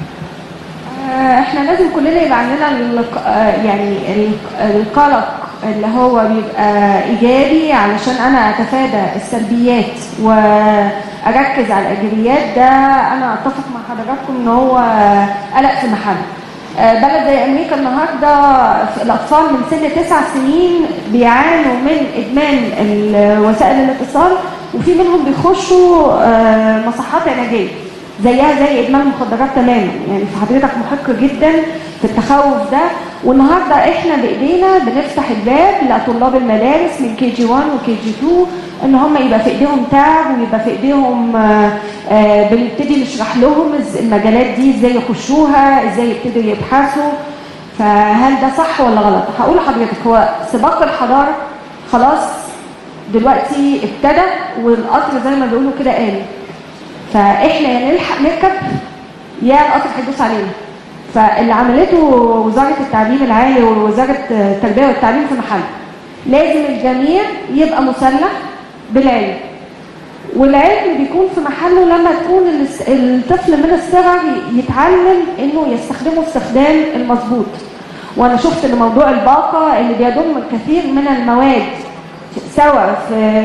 احنا لازم كلنا يبقى عندنا يعني القلق اللي هو بيبقى ايجابي علشان انا اتفادى السلبيات واركز على الايجابيات. ده انا اتفق مع حضراتكم ان هو قلق في محله. بلد زي امريكا النهارده الاطفال من سن 9 سنين بيعانوا من ادمان وسائل الاتصال، وفي منهم بيخشوا مصحات علاجيه زيها زي ادمان المخدرات تماما. يعني حضرتك محق جدا في التخوف ده. والنهارده احنا بايدينا بنفتح الباب لطلاب المدارس من KG 1 وKG 2 ان هم يبقى في ايديهم تاب، ويبقى في ايديهم بنبتدي نشرح لهم المجالات دي ازاي يخشوها، ازاي يبتدوا يبحثوا. فهل ده صح ولا غلط؟ هقول لحضرتك، هو سباق الحضاره خلاص دلوقتي ابتدى، والقطر زي ما بيقولوا كده قام. فاحنا يا نلحق نركب يا القطر هيدوس علينا. فاللي عملته وزاره التعليم العالي ووزاره التربيه والتعليم في محل، لازم الجميع يبقى مسلح بالعلم، والعلم بيكون في محله لما تكون الطفل من الصغر يتعلم انه يستخدمه استخدام المظبوط. وانا شفت ان موضوع الباقه اللي بيضم الكثير من المواد سواء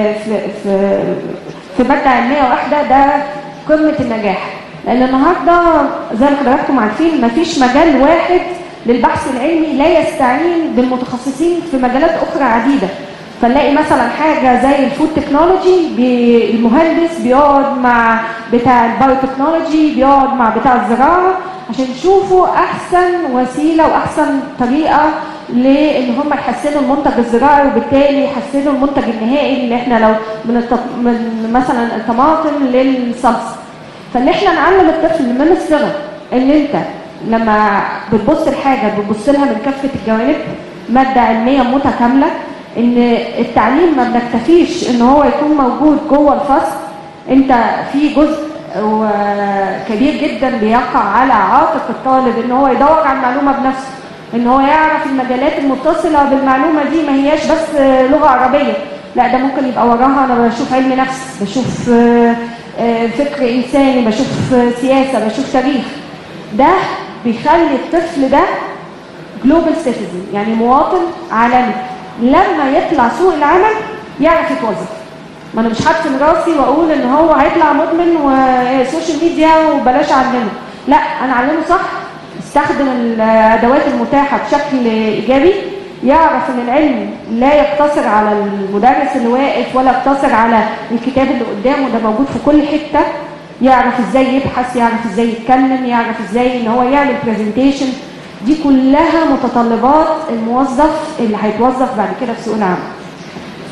في ماده علميه واحده، ده قمه النجاح. لان النهارده زي ما حضراتكم عارفين مفيش مجال واحد للبحث العلمي لا يستعين بالمتخصصين في مجالات اخرى عديده. فنلاقي مثلا حاجه زي الفود تكنولوجي، المهندس بيقعد مع بتاع البايو تكنولوجي، بيقعد مع بتاع الزراعه عشان يشوفوا احسن وسيله واحسن طريقه لان هم يحسنوا المنتج الزراعي، وبالتالي يحسنوا المنتج النهائي اللي احنا لو من مثلا الطماطم للصلصه. فان احنا نعلم الطفل من الصغر ان انت لما بتبص لحاجه بتبص لها من كافه الجوانب، ماده علميه متكامله. ان التعليم ما بنكتفيش ان هو يكون موجود جوه الفصل، انت في جزء كبير جدا بيقع على عاتق الطالب ان هو يدور على المعلومه بنفسه، ان هو يعرف المجالات المتصله بالمعلومه دي. ما هياش بس لغه عربيه، لا ده ممكن يبقى وراها انا بشوف علم نفس، بشوف فكر انساني، بشوف سياسه، بشوف تاريخ. ده بيخلي الطفل ده جلوبال سيتيزن، يعني مواطن عالمي. لما يطلع سوق العمل يعرف يتوظف. ما انا مش هدفن راسي واقول ان هو هيطلع مدمن وسوشيال ميديا وبلاش اعلمه. لا، انا اعلمه صح، استخدم الادوات المتاحه بشكل ايجابي، يعرف ان العلم لا يقتصر على المدرس اللي واقف ولا يقتصر على الكتاب اللي قدامه، ده موجود في كل حته. يعرف ازاي يبحث، يعرف ازاي يتكلم، يعرف ازاي ان هو يعمل برزنتيشن. دي كلها متطلبات الموظف اللي هيتوظف بعد كده في سوق العمل.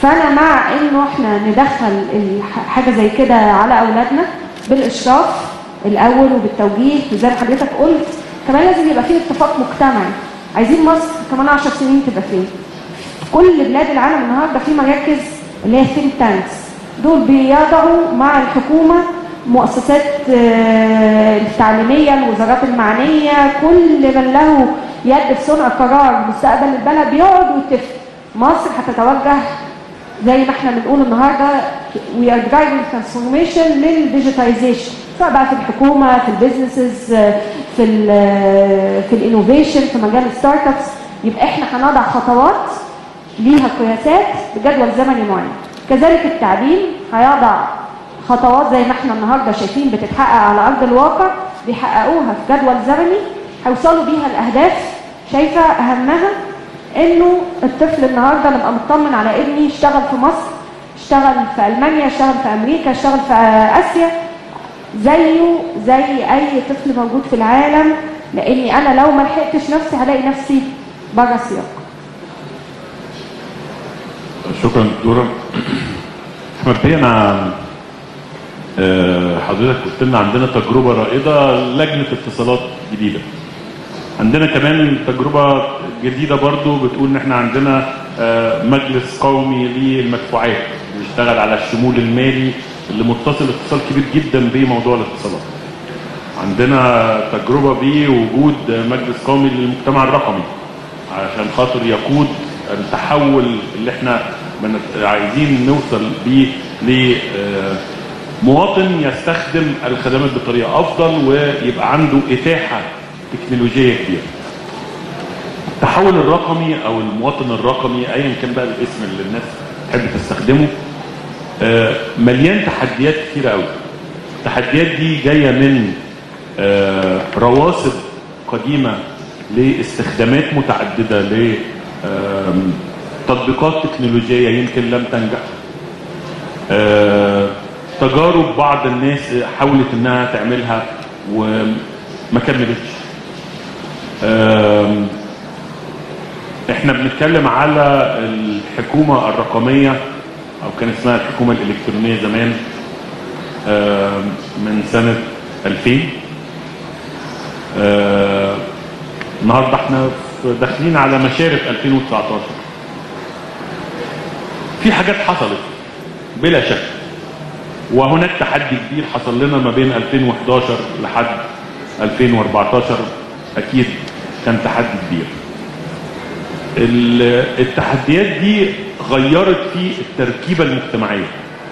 فانا مع انه احنا ندخل حاجه زي كده على اولادنا بالاشراف الاول وبالتوجيه، وزي ما حضرتك قلت كمان لازم يبقى فيه اتفاق مجتمعي. عايزين مصر كمان 10 سنين تبقى فين؟ كل بلاد العالم النهارده في مراكز اللي هي ثينك تانكس، دول بيضعوا مع الحكومه مؤسسات التعليميه، الوزارات المعنيه، كل من له يد في صنع قرار مستقبل البلد بيقعد ويتفق. مصر هتتوجه زي ما احنا بنقول النهارده we are driving transformation للديجيتايزيشن، سواء بقى في الحكومه، في البيزنسز، في الانوفيشن، في مجال الستارت ابس. يبقى احنا هنضع خطوات ليها قياسات بجدول زمني معين. كذلك التعليم هيضع خطوات زي ما احنا النهارده شايفين بتتحقق على ارض الواقع، بيحققوها في جدول زمني هيوصلوا بيها الاهداف. شايفه اهمها انه الطفل النهارده نبقى مطمن على ابني اشتغل في مصر، اشتغل في المانيا، اشتغل في امريكا، اشتغل في اسيا، زيه زي اي طفل موجود في العالم، لاني انا لو ما لحقتش نفسي هلاقي نفسي بره السياق. شكرا دكتوره. مبدئيا حضرتك قلت لنا عندنا تجربه رائده، لجنه اتصالات جديده. عندنا كمان تجربه جديده برضو بتقول ان احنا عندنا مجلس قومي للمدفوعات بيشتغل على الشمول المالي اللي متصل اتصال كبير جدا بموضوع الاتصالات. عندنا تجربه بوجود مجلس قومي للمجتمع الرقمي عشان خاطر يقود التحول اللي احنا عايزين نوصل بيه لمواطن يستخدم الخدمات بطريقه افضل ويبقى عنده اتاحه تكنولوجيه كبيره. التحول الرقمي او المواطن الرقمي ايا كان بقى الاسم اللي الناس تحب تستخدمه مليان تحديات كتيره قوي. التحديات دي جايه من رواسب قديمه لاستخدامات متعدده لتطبيقات تكنولوجيه يمكن لم تنجح، تجارب بعض الناس حاولت انها تعملها وما كملتش. احنا بنتكلم على الحكومه الرقميه او كان اسمها الحكومه الالكترونيه زمان من سنه 2000. النهارده احنا داخلين على مشارف 2019. في حاجات حصلت بلا شك، وهناك تحدي كبير حصل لنا ما بين 2011 لحد 2014 اكيد كان تحدي كبير. التحديات دي غيرت في التركيبه المجتمعيه،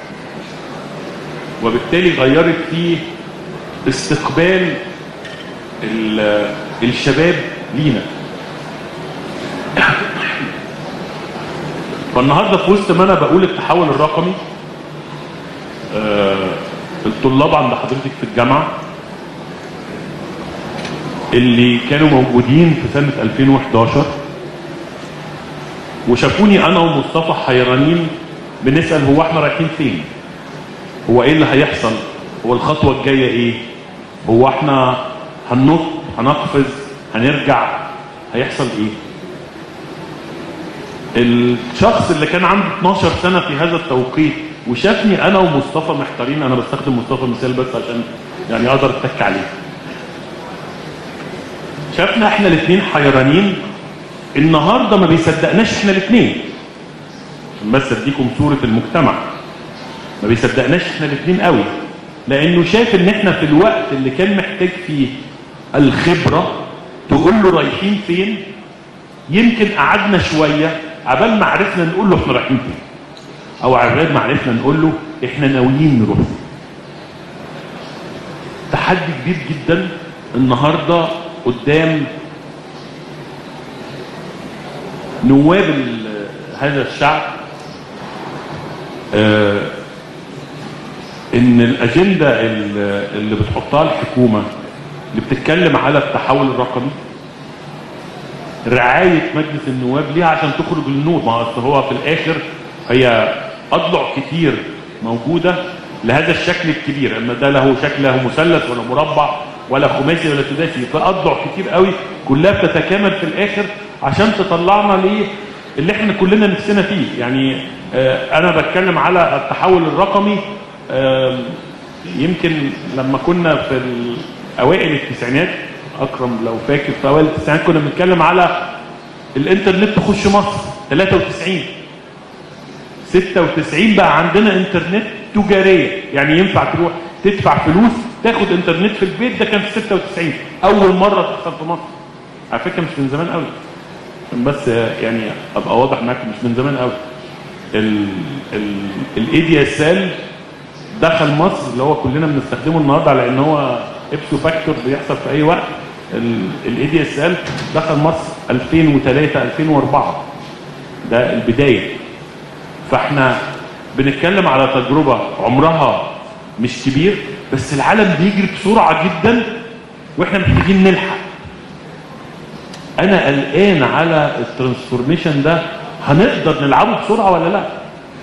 وبالتالي غيرت في استقبال الشباب لينا. فالنهارده في وسط ما انا بقول التحول الرقمي، الطلاب عند حضرتك في الجامعه اللي كانوا موجودين في سنه 2011 وشافوني انا ومصطفى حيرانين بنسال هو احنا رايحين فين؟ هو ايه اللي هيحصل؟ هو الخطوه الجايه ايه؟ هو احنا هننط؟ هنقفز؟ هنرجع؟ هيحصل ايه؟ الشخص اللي كان عنده 12 سنه في هذا التوقيت وشافني انا ومصطفى محتارين، انا بستخدم مصطفى مثال بس عشان يعني اقدر اتك عليه. شافنا احنا الاثنين حيرانين، النهارده ما بيصدقناش احنا الاثنين. بس اديكم صوره المجتمع، ما بيصدقناش احنا الاثنين قوي، لانه شاف ان احنا في الوقت اللي كان محتاج فيه الخبره تقول له رايحين فين، يمكن قعدنا شويه عبال ما عرفنا نقول له احنا رايحين فين، او عبال ما عرفنا نقول له احنا ناويين نروح فين. تحدي كبير جدا النهارده قدام نواب هذا الشعب، ان الاجنده اللي بتحطها الحكومه اللي بتتكلم على التحول الرقمي، رعايه مجلس النواب ليها عشان تخرج للنور. ما اصل هو في الاخر هي اضلع كتير موجوده لهذا الشكل الكبير، اما ده له شكل له مثلث ولا مربع ولا خماسي ولا سداسي، فاضلع كتير قوي كلها بتتكامل في الاخر عشان تطلعنا اللي احنا كلنا نفسنا فيه. يعني انا بتكلم على التحول الرقمي. يمكن لما كنا في اوائل التسعينات، اكرم لو فاكر، في اوائل التسعينات كنا بنتكلم على الانترنت تخش مصر 93 96 بقى عندنا انترنت تجاريه، يعني ينفع تروح تدفع فلوس تاخد انترنت في البيت. ده كان في 96 اول مره تحصل في مصر، على فكره مش من زمان قوي، بس يعني ابقى واضح معاكم مش من زمان قوي. الاي دي اس ال دخل مصر، اللي هو كلنا بنستخدمه النهارده على ان هو ابسو فاكتور بيحصل في اي وقت. الاي دي اس ال دخل مصر 2003 2004، ده البدايه. فاحنا بنتكلم على تجربه عمرها مش كبير، بس العالم بيجري بسرعه جدا واحنا محتاجين نلحق. انا قلقان على الترانسفورميشن ده، هنقدر نلعبه بسرعه ولا لا؟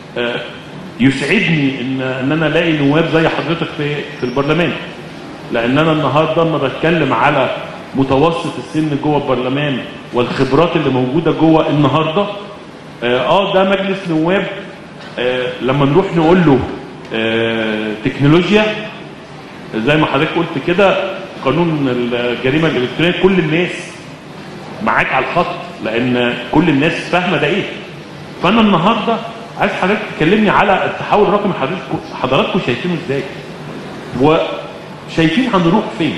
يسعدني ان انا الاقي نواب زي حضرتك في البرلمان، لان انا النهارده لما بتكلم على متوسط السن جوه البرلمان والخبرات اللي موجوده جوه النهارده، ده مجلس نواب. لما نروح نقول له تكنولوجيا زي ما حضرتك قلت كده، قانون الجريمه الالكترونيه، كل الناس معاك على الخط لان كل الناس فاهمه ده ايه. فانا النهارده عايز حضرتك تكلمني على التحول الرقمي، حضراتكم شايفينه ازاي وشايفين هنروح فين؟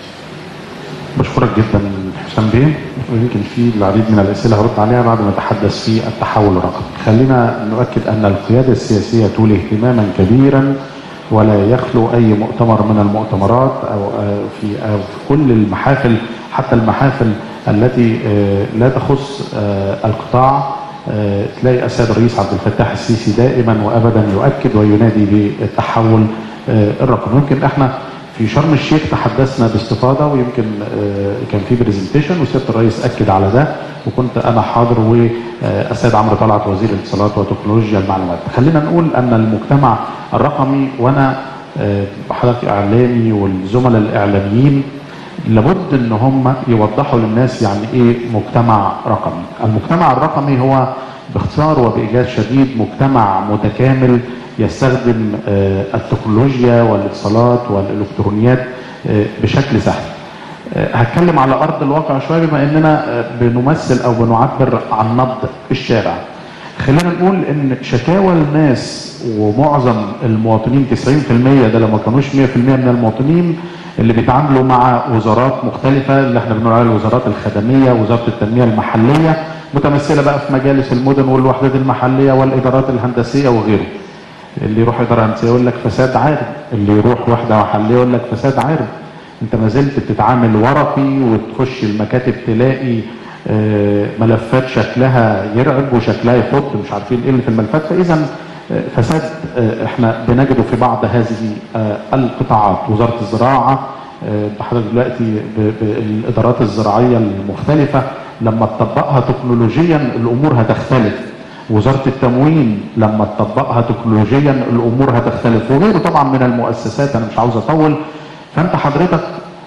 بشكرك جدا حسام بيه، ويمكن في العديد من الاسئله هرد عليها بعد ما اتحدث في التحول الرقمي. خلينا نؤكد ان القياده السياسيه تولي اهتماما كبيرا، ولا يخلو اي مؤتمر من المؤتمرات او في كل المحافل، حتى المحافل التي لا تخص القطاع، تلاقي السيد الرئيس عبد الفتاح السيسي دائما وابدا يؤكد وينادي بالتحول الرقمي. يمكن احنا في شرم الشيخ تحدثنا باستفاضه، ويمكن كان في برزنتيشن وسياده الرئيس اكد على ده، وكنت انا حاضر، والسيد عمرو طلعت وزير الاتصالات وتكنولوجيا المعلومات. خلينا نقول ان المجتمع الرقمي، وانا حضرتك اعلامي والزملاء الاعلاميين لابد ان هم يوضحوا للناس يعني ايه مجتمع رقمي. المجتمع الرقمي هو باختصار وبإيجاز شديد مجتمع متكامل يستخدم التكنولوجيا والاتصالات والالكترونيات بشكل سهل. هتكلم على ارض الواقع شويه، بما اننا بنمثل او بنعبر عن نبض الشارع. خلينا نقول ان شكاوى الناس ومعظم المواطنين 90% ده لو ما كانوش 100% من المواطنين اللي بيتعاملوا مع وزارات مختلفه، اللي احنا بنقول عليها الوزارات الخدميه، وزاره التنميه المحليه، متمثله بقى في مجالس المدن والوحدات المحليه والادارات الهندسيه وغيره. اللي يروح اداره هندسيه يقول لك فساد عارم، اللي يروح وحده محليه يقول لك فساد عارم. انت ما زلت بتتعامل ورقي، وتخش المكاتب تلاقي ملفات شكلها يرعب وشكلها يخض، مش عارفين ايه اللي في الملفات. فاذا فساد احنا بنجده في بعض هذه القطاعات. وزاره الزراعه بحضرتك دلوقتي بالادارات الزراعيه المختلفه لما تطبقها تكنولوجيا الامور هتختلف. وزاره التموين لما تطبقها تكنولوجيا الامور هتختلف، وغيره طبعا من المؤسسات. انا مش عاوز اطول. فانت حضرتك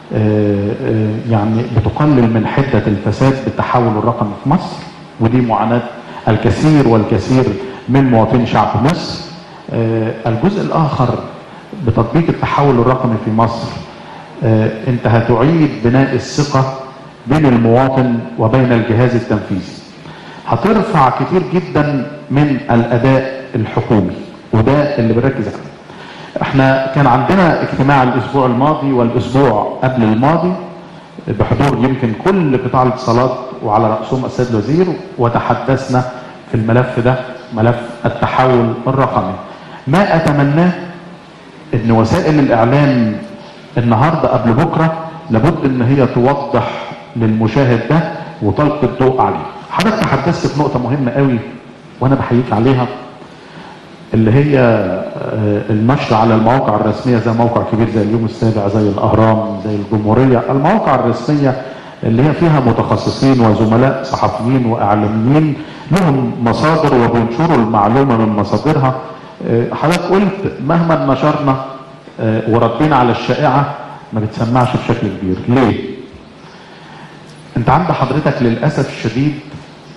يعني بتقلل من حده الفساد بالتحول الرقمي في مصر، ودي معاناه الكثير والكثير من مواطني شعب مصر. الجزء الاخر بتطبيق التحول الرقمي في مصر، انت هتعيد بناء الثقه بين المواطن وبين الجهاز التنفيذي. هترفع كتير جدا من الاداء الحكومي، وده اللي بنركز عليه. احنا كان عندنا اجتماع الاسبوع الماضي والاسبوع قبل الماضي بحضور يمكن كل قطاع الاتصالات وعلى راسهم السيد الوزير، وتحدثنا في الملف ده، ملف التحول الرقمي. ما اتمناه ان وسائل الاعلام النهارده قبل بكره لابد ان هي توضح للمشاهد ده وتلقي الضوء عليه. حضرتك تحدثت في نقطه مهمه قوي وانا بحييك عليها، اللي هي النشر على المواقع الرسميه، زي موقع كبير زي اليوم السابع، زي الاهرام، زي الجمهوريه. المواقع الرسميه اللي هي فيها متخصصين وزملاء صحفيين واعلاميين لهم مصادر وبينشروا المعلومه من مصادرها. حضرتك قلت مهما نشرنا وردينا على الشائعه ما بتسمعش بشكل كبير. ليه؟ انت عند حضرتك للاسف الشديد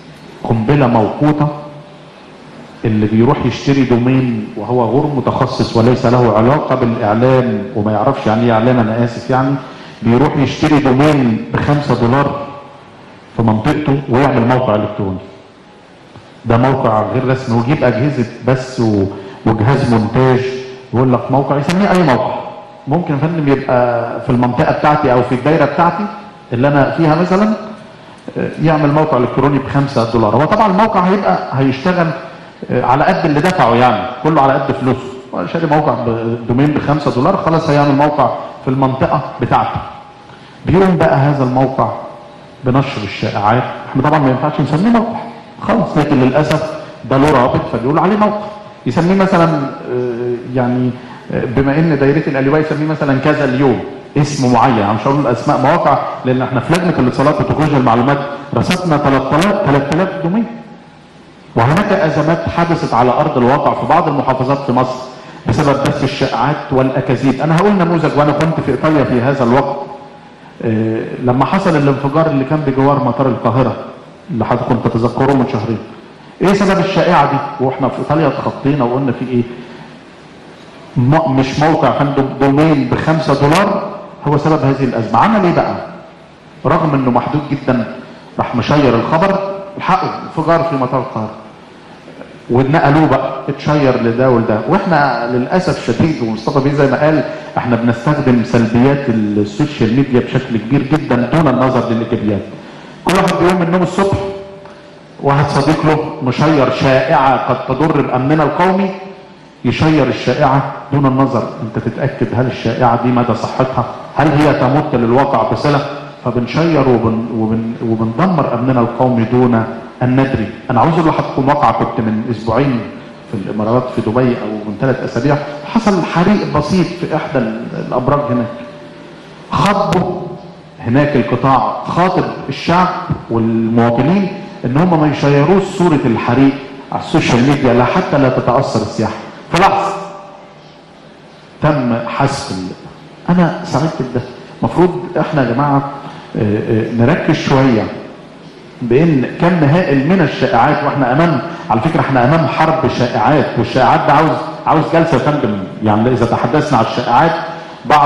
قنبله موقوته. اللي بيروح يشتري دومين وهو غير متخصص وليس له علاقه بالاعلام وما يعرفش يعني ايه اعلام، انا اسف يعني، بيروح يشتري دومين ب$5 في منطقته ويعمل موقع الكتروني. ده موقع غير رسمي، ويجيب اجهزه بث وجهاز مونتاج، يقول لك موقع، يسميه اي موقع. ممكن يا فندم يبقى في المنطقه بتاعتي او في الدايره بتاعتي اللي انا فيها مثلا يعمل موقع الكتروني ب$5. هو طبعا الموقع هيشتغل على قد اللي دفعه، يعني كله على قد فلوسه. شاري موقع دومين ب$5 خلاص هيعمل موقع في المنطقه بتاعته. بيقوم بقى هذا الموقع بنشر الشائعات. احنا طبعا ما ينفعش نسميه موقع خالص، لكن للاسف ده له رابط فبيقول عليه موقع. يسميه مثلا يعني بما ان دايره الالواء يسميه مثلا كذا اليوم، اسم معين. انا مش هقول اسماء مواقع لان احنا في لجنه الاتصالات وتكنولوجيا المعلومات رصدنا 3000 دومين. وهناك ازمات حدثت على ارض الواقع في بعض المحافظات في مصر بسبب بث الشائعات والاكاذيب. انا هقول نموذج، وانا كنت في ايطاليا في هذا الوقت لما حصل الانفجار اللي كان بجوار مطار القاهره اللي حضرتكم تتذكروه من شهرين. ايه سبب الشائعه دي؟ واحنا في ايطاليا اتخطينا وقلنا في ايه؟ مش موقع كان دومين ب$5 هو سبب هذه الازمه. عمل ايه بقى؟ رغم انه محدود جدا راح مشير الخبر، الحقوا انفجار في مطار القاهره، ونقلوه بقى اتشير لده ولده. واحنا للاسف شديد، ومصطفى بيه زي ما قال، احنا بنستخدم سلبيات السوشيال ميديا بشكل كبير جدا دون النظر للايجابيات. كل واحد بيقوم من النوم الصبح واحد صديق له مشير شائعه قد تضر بامننا القومي، يشير الشائعه دون النظر انت تتاكد هل الشائعه دي مدى صحتها، هل هي تمت للواقع بصله، فبنشير وبندمر امننا القومي دون ان ندري. انا عاوز اقول لحضراتكم واقعه كنت من اسبوعين في الامارات في دبي او من 3 اسابيع، حصل حريق بسيط في احدى الابراج هناك. خاطبوا هناك القطاع خاطب الشعب والمواطنين ان هم ما يشيروش صوره الحريق على السوشيال ميديا لا حتى لا تتاثر السياحه. في لحظه تم حذف. انا سعيد بده. المفروض احنا يا جماعه نركز شويه بان كم هائل من الشائعات، واحنا امام، على فكره احنا امام حرب شائعات، والشائعات ده عاوز جلسه يا فندم. يعني اذا تحدثنا عن الشائعات، بعض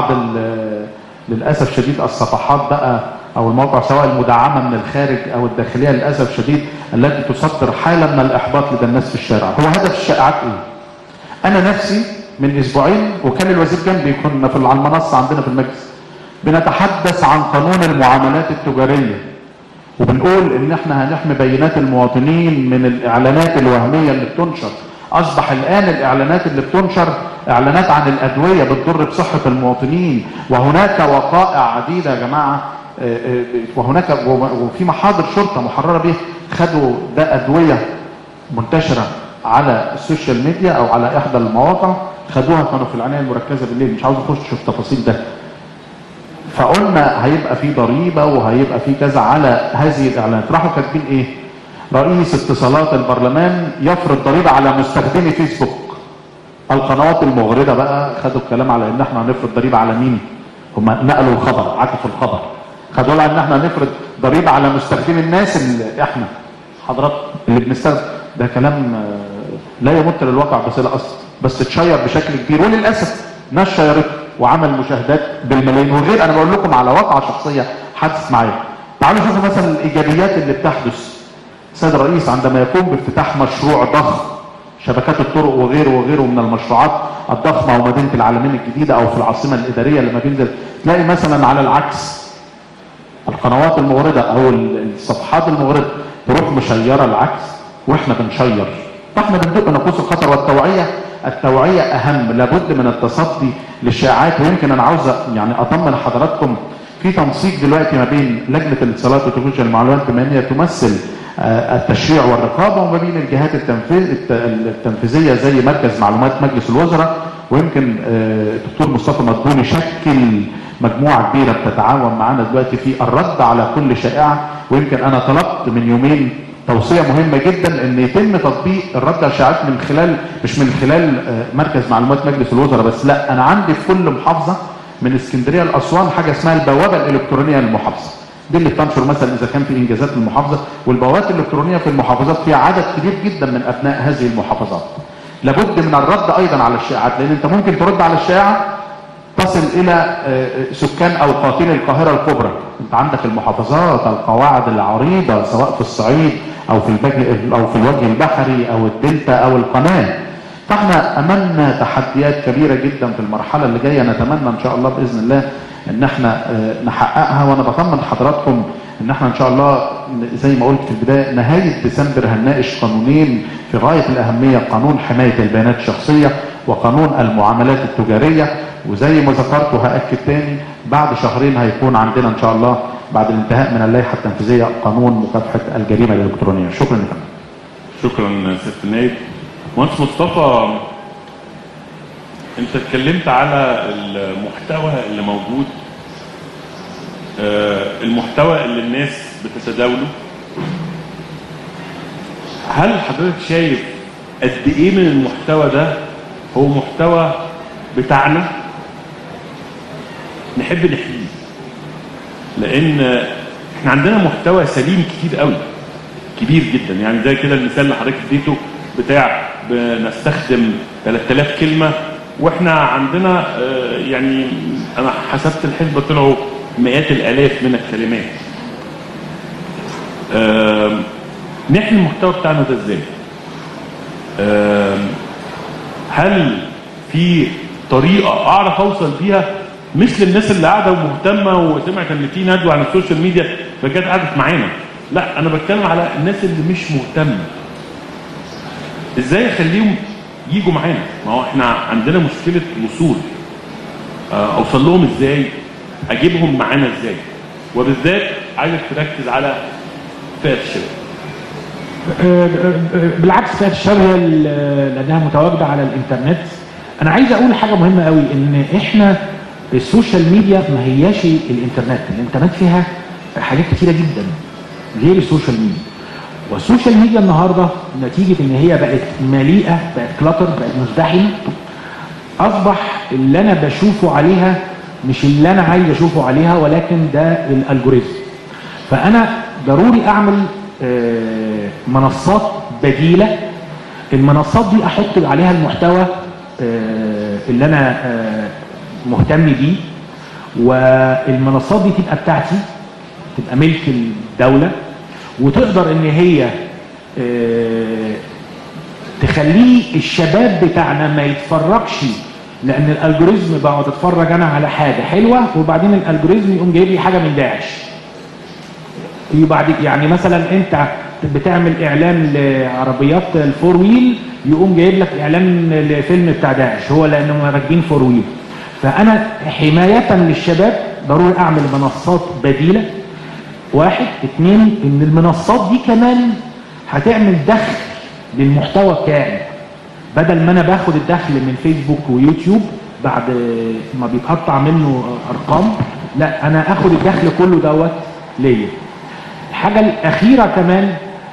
للاسف شديد الصفحات بقى او الموقع سواء المدعمه من الخارج او الداخليه للاسف شديد التي تصدر حاله من الاحباط لدى الناس في الشارع. هو هدف الشائعات ايه؟ انا نفسي من اسبوعين وكان الوزير جنبي، كنا على المنصه عندنا في المجلس بنتحدث عن قانون المعاملات التجاريه، وبنقول ان احنا هنحمي بيانات المواطنين من الاعلانات الوهميه اللي بتنشر. اصبح الان الاعلانات اللي بتنشر اعلانات عن الادويه بتضر بصحه المواطنين، وهناك وقائع عديده يا جماعه، وهناك وفي محاضر شرطه محرره به خدوا ده ادويه منتشره على السوشيال ميديا او على احدى المواقع، خدوها كانوا في العنايه المركزه بالليل. مش عاوز اخش في التفاصيل ده. فقلنا هيبقى في ضريبه وهيبقى في كذا على هذه الاعلانات. راحوا كاتبين ايه؟ رئيس اتصالات البرلمان يفرض ضريبه على مستخدمي فيسبوك. القنوات المغرضه بقى خدوا الكلام على ان احنا هنفرض ضريبه على مين؟ هم نقلوا الخبر، عكفوا الخبر، خدوا على ان احنا هنفرض ضريبه على مستخدمي الناس اللي احنا حضرتك اللي بنستخدم. ده كلام لا يمت للواقع بصله اصلا، بس اتشير بشكل كبير، وللاسف ناس شيرته وعمل مشاهدات بالملايين. وغير انا بقول لكم على واقعه شخصيه حدث معايا. تعالوا شوفوا مثلا الايجابيات اللي بتحدث. السيد الرئيس عندما يقوم بافتتاح مشروع ضخم، شبكات الطرق وغيره من المشروعات الضخمه ومدينه العالمين الجديده او في العاصمه الاداريه، لما بينزل تلاقي مثلا على العكس القنوات المغرضه او الصفحات المغرضه تروح مشيره العكس واحنا بنشير. فاحنا بندق ناقوس الخطر. والتوعيه اهم، لابد من التصدي للشائعات. ويمكن انا عاوز يعني اطمن حضراتكم في تنسيق دلوقتي ما بين لجنه الاتصالات وتكنولوجيا المعلومات بما ان هي تمثل التشريع والرقابه، وما بين الجهات التنفيذيه زي مركز معلومات مجلس الوزراء. ويمكن الدكتور مصطفى مدبولي شكل مجموعه كبيره بتتعاون معانا دلوقتي في الرد على كل شائعه. ويمكن انا طلبت من يومين توصيه مهمه جدا ان يتم تطبيق الرد على الشائعات مش من خلال مركز معلومات مجلس الوزراء بس، لا، انا عندي في كل محافظه من اسكندريه لاسوان حاجه اسمها البوابه الالكترونيه للمحافظه. دي اللي بتنشر مثلا اذا كان في انجازات المحافظه، والبوابات الالكترونيه في المحافظات فيها عدد كبير جدا من ابناء هذه المحافظات. لابد من الرد ايضا على الشائعات، لان انت ممكن ترد على الشائعه تصل الى سكان او قاطني القاهره الكبرى. انت عندك المحافظات القواعد العريضه سواء في الصعيد او في الوجه البحري او الدلتا او القناه. فاحنا امامنا تحديات كبيره جدا في المرحله اللي جايه، نتمنى ان شاء الله باذن الله ان احنا نحققها. وانا بطمن حضراتكم ان احنا ان شاء الله زي ما قلت في البدايه نهايه ديسمبر هنناقش قانونين في غايه الاهميه، قانون حمايه البيانات الشخصيه وقانون المعاملات التجاريه. وزي ما ذكرت وهاكد تاني بعد شهرين هيكون عندنا ان شاء الله بعد الانتهاء من اللائحه التنفيذيه قانون مكافحه الجريمه الالكترونيه. شكرا لكم. شكرا سياده النائب. مهندس مصطفى، انت اتكلمت على المحتوى اللي موجود، المحتوى اللي الناس بتتداوله. هل حضرتك شايف قد ايه من المحتوى ده هو محتوى بتاعنا نحب نحييه؟ لان احنا عندنا محتوى سليم كتير قوي، كبير جدا. يعني زي كده المثال اللي حضرتك اديته بتاع بنستخدم 3000 كلمه، واحنا عندنا يعني انا حسبت الحسبه طلعوا مئات الالاف من الكلمات. نحمي المحتوى بتاعنا ده ازاي؟ هل في طريقه اعرف اوصل بيها مش للناس اللي قاعده ومهتمه وسمعت ان في ندوه عن السوشيال ميديا فجت قعدت معانا؟ لا، انا بتكلم على الناس اللي مش مهتمه. ازاي اخليهم يجوا معانا؟ ما هو احنا عندنا مشكله وصول. اوصل لهم ازاي؟ اجيبهم معانا ازاي؟ وبالذات عايزك تركز على فئه الشباب. بالعكس، فئه الشباب هي لانها متواجده على الانترنت. انا عايز اقول حاجه مهمه قوي، ان احنا السوشيال ميديا ما هياش الانترنت فيها حاجات كتيره جدا غير السوشيال ميديا. والسوشيال ميديا النهارده نتيجه ان هي بقت مليئه، بقت كلاتر، بقت مزدحمه، اصبح اللي انا بشوفه عليها مش اللي انا عايز اشوفه عليها، ولكن ده الالجوريزم. فانا ضروري اعمل منصات بديله. المنصات دي احط عليها المحتوى اللي انا مهتم بيه، والمنصات دي تبقى بتاعتي، تبقى ملك الدوله، وتقدر ان هي تخليه الشباب بتاعنا ما يتفرجش، لان الالجوريزم بقعد اتفرج انا على حاجه حلوه وبعدين الالجوريزم يقوم جايب لي حاجه من داعش. يعني مثلا انت بتعمل اعلان لعربيات الفور ويل يقوم جايب لك اعلان لفيلم بتاع داعش، هو لانهم راكبين فور ويل. فانا حمايه للشباب ضروري اعمل منصات بديله. واحد، اتنين، ان المنصات دي كمان هتعمل دخل للمحتوى بتاعي. بدل ما انا باخد الدخل من فيسبوك ويوتيوب بعد ما بيتقطع منه ارقام، لا، انا اخد الدخل كله دوت ليا. الحاجه الاخيره كمان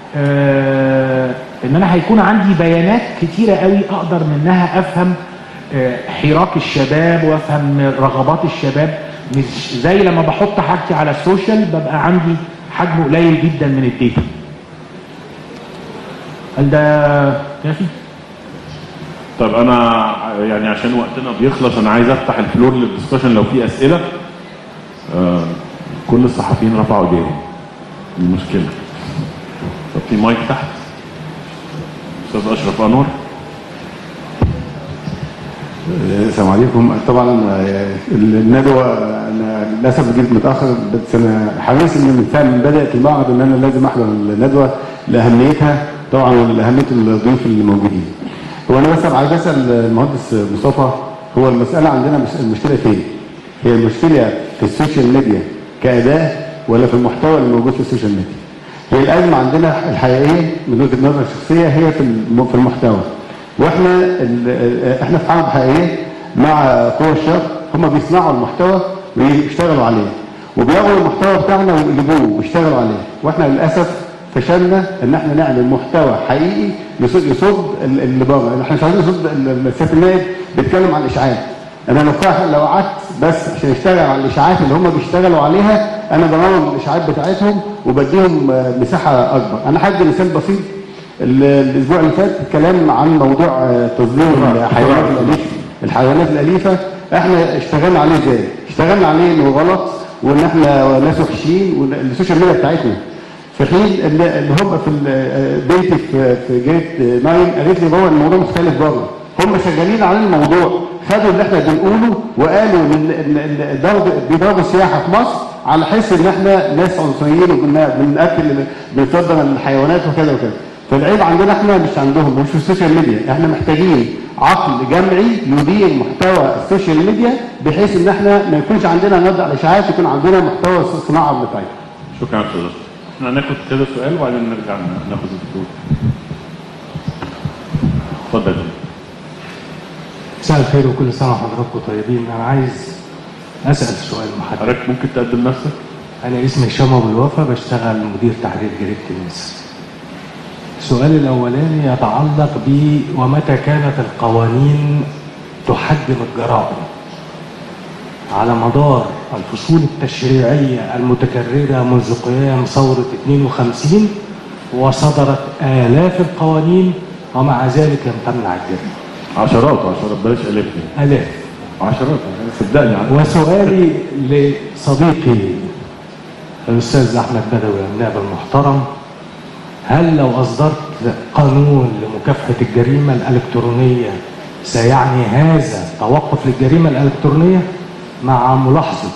ان انا هيكون عندي بيانات كتيره قوي اقدر منها افهم حراك الشباب وافهم رغبات الشباب. مش زي لما بحط حاجتي على السوشيال ببقى عندي حجم قليل جدا من الداتا. هل ده كافي؟ طب انا يعني عشان وقتنا بيخلص انا عايز افتح الفلور للدسكشن لو في اسئله. كل الصحفيين رفعوا ايديهم. المشكله. طب في مايك تحت. استاذ اشرف انور. السلام عليكم. طبعا الندوه انا للاسف جيت متاخر، بس انا حريص ان من فعلا بدات المعرض ان انا لازم احضر الندوه لاهميتها طبعا ولاهميه الضيوف اللي موجودين. هو انا بس عايز اسال المهندس مصطفى، هو المساله عندنا المشكله فين؟ هي المشكله في السوشيال ميديا كاداه ولا في المحتوى اللي موجود في السوشيال ميديا؟ هي الازمه عندنا الحقيقيه من وجهه نظري الشخصيه هي في المحتوى. واحنا في حرب حقيقيه مع قوى الشرق، هم بيصنعوا المحتوى ويشتغلوا عليه وبياخدوا المحتوى بتاعنا ويقلبوه ويشتغلوا عليه، واحنا للاسف فشلنا ان احنا نعمل محتوى حقيقي يصد اللي بره. احنا مش عايزين نصد. السيد النائب بيتكلم عن الاشاعات. انا لو قعدت بس عشان اشتغل على الاشاعات اللي هم بيشتغلوا عليها انا بمول الاشاعات بتاعتهم وبديهم مساحه اكبر. انا هدي مثال بسيط. الاسبوع اللي فات كلام عن موضوع تصدير الحيوانات الاليفه. احنا اشتغلنا عليه ازاي؟ اشتغلنا عليه انه غلط وان احنا ناس وحشين والسوشيال ميديا بتاعتنا. في حين اللي هم في بنتي في جيت 9 قالت لي بابا الموضوع مختلف بره. هم شغالين على الموضوع، خدوا اللي احنا بنقوله وقالوا بيضربوا السياحه في مصر على حس ان احنا ناس عنصريين وبناكل بنفضل الحيوانات وكذا وكذا. فالعيب عندنا احنا مش عندهم، مش في السوشيال ميديا. احنا محتاجين عقل جمعي يدير محتوى السوشيال ميديا بحيث ان احنا ما يكونش عندنا نبدا الاشاعات، يكون عندنا محتوى الصناعه بتاعتنا. شكرا يا استاذ. احنا هناخد كده سؤال وبعدين نرجع ناخد الدكتور. اتفضل. مساء الخير وكل سنه وحضراتكم طيبين. انا عايز اسال سؤال محدد. حضرتك ممكن تقدم نفسك؟ انا اسمي هشام ابو الوفا، بشتغل مدير تحرير جريده الناس. السؤال الاولاني يتعلق ب ومتى كانت القوانين تحجم الجرائم؟ على مدار الفصول التشريعيه المتكرره منذ قيام ثوره 52 وصدرت آلاف القوانين ومع ذلك لم تمنع الجريمه. عشرات بلاش آلاف. آلاف. عشرات صدقني. وسؤالي لصديقي الأستاذ أحمد بدوي النائب المحترم، هل لو أصدرت قانون لمكافحة الجريمة الإلكترونية سيعني هذا توقف للجريمة الإلكترونية؟ مع ملاحظة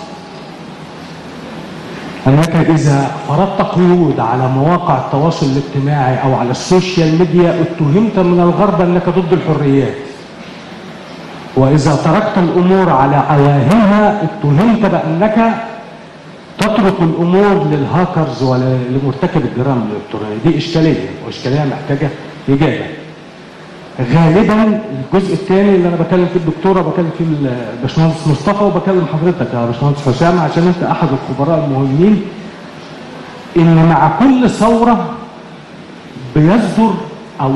أنك إذا فرضت قيود على مواقع التواصل الاجتماعي أو على السوشيال ميديا اتهمت من الغرب أنك ضد الحريات، وإذا تركت الأمور على عواهنها اتهمت بأنك تترك الأمور للهاكرز ولمرتكب الجرائم الإلكترونية. دي إشكالية، وإشكالية محتاجة إجابة. غالبا الجزء الثاني اللي أنا بكلم فيه الدكتورة، بكلم فيه الباشمهندس مصطفى وبكلم حضرتك يا باشمهندس حسام عشان أنت أحد الخبراء المهمين، إن مع كل ثورة بيصدر أو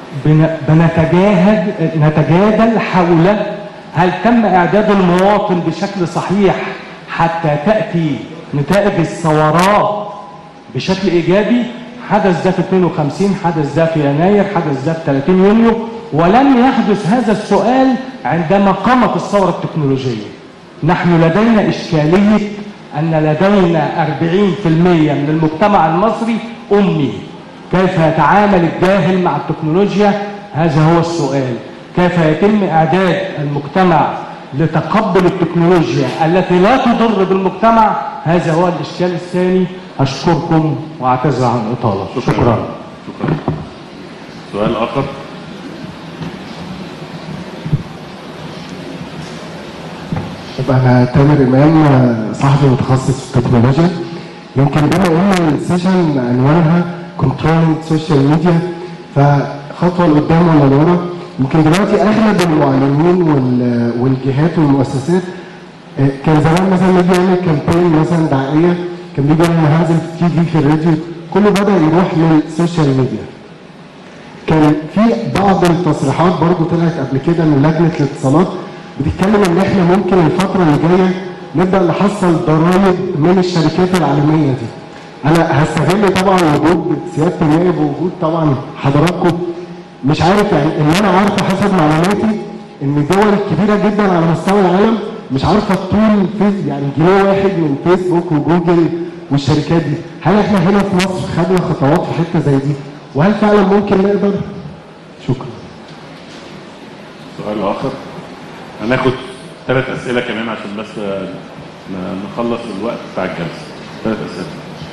نتجادل حول هل تم إعداد المواطن بشكل صحيح حتى تأتي نتائج الثورات بشكل إيجابي. حدث ده في 52، حدث ده في يناير، حدث ده في 30 يونيو، ولم يحدث هذا السؤال عندما قامت الثورة التكنولوجية. نحن لدينا إشكالية أن لدينا 40% من المجتمع المصري أمي. كيف يتعامل الجاهل مع التكنولوجيا؟ هذا هو السؤال. كيف يتم إعداد المجتمع لتقبل التكنولوجيا التي لا تضر بالمجتمع؟ هذا هو الإشكال الثاني. أشكركم وأعتذر عن الإطالة. شكرا. سؤال آخر. أنا تامر إمام، صحفي متخصص في التكنولوجيا. يمكن بما إن السيشن عنوانها كنترول سوشيال ميديا، فخطوة لقدام ولا لورا. يمكن دلوقتي أغلب المعلنين والجهات والمؤسسات كان زمان مثلا يجي يعمل كامبين مثلا دعائية، كان بيجي يعمل هنزل في التي في الراديو، كله بدأ يروح للسوشيال ميديا. كان في بعض التصريحات برضو طلعت قبل كده من لجنة الاتصالات بتتكلم ان احنا ممكن الفترة اللي جاية نبدأ نحصل ضرائب من الشركات العالمية دي. انا هستغل طبعا وجود سيادة النائب ووجود طبعا حضراتكم، مش عارف يعني ان انا عارفه حسب معلوماتي ان دول كبيره جدا على مستوى العالم مش عارفه تطول يعني جنيه واحد من فيسبوك وجوجل والشركات دي. هل احنا هنا في مصر خدنا خطوات في حته زي دي؟ وهل فعلا ممكن نقدر؟ شكرا. سؤال اخر. هناخد 3 اسئله كمان عشان بس نخلص الوقت بتاع الجلسه. 3 اسئله.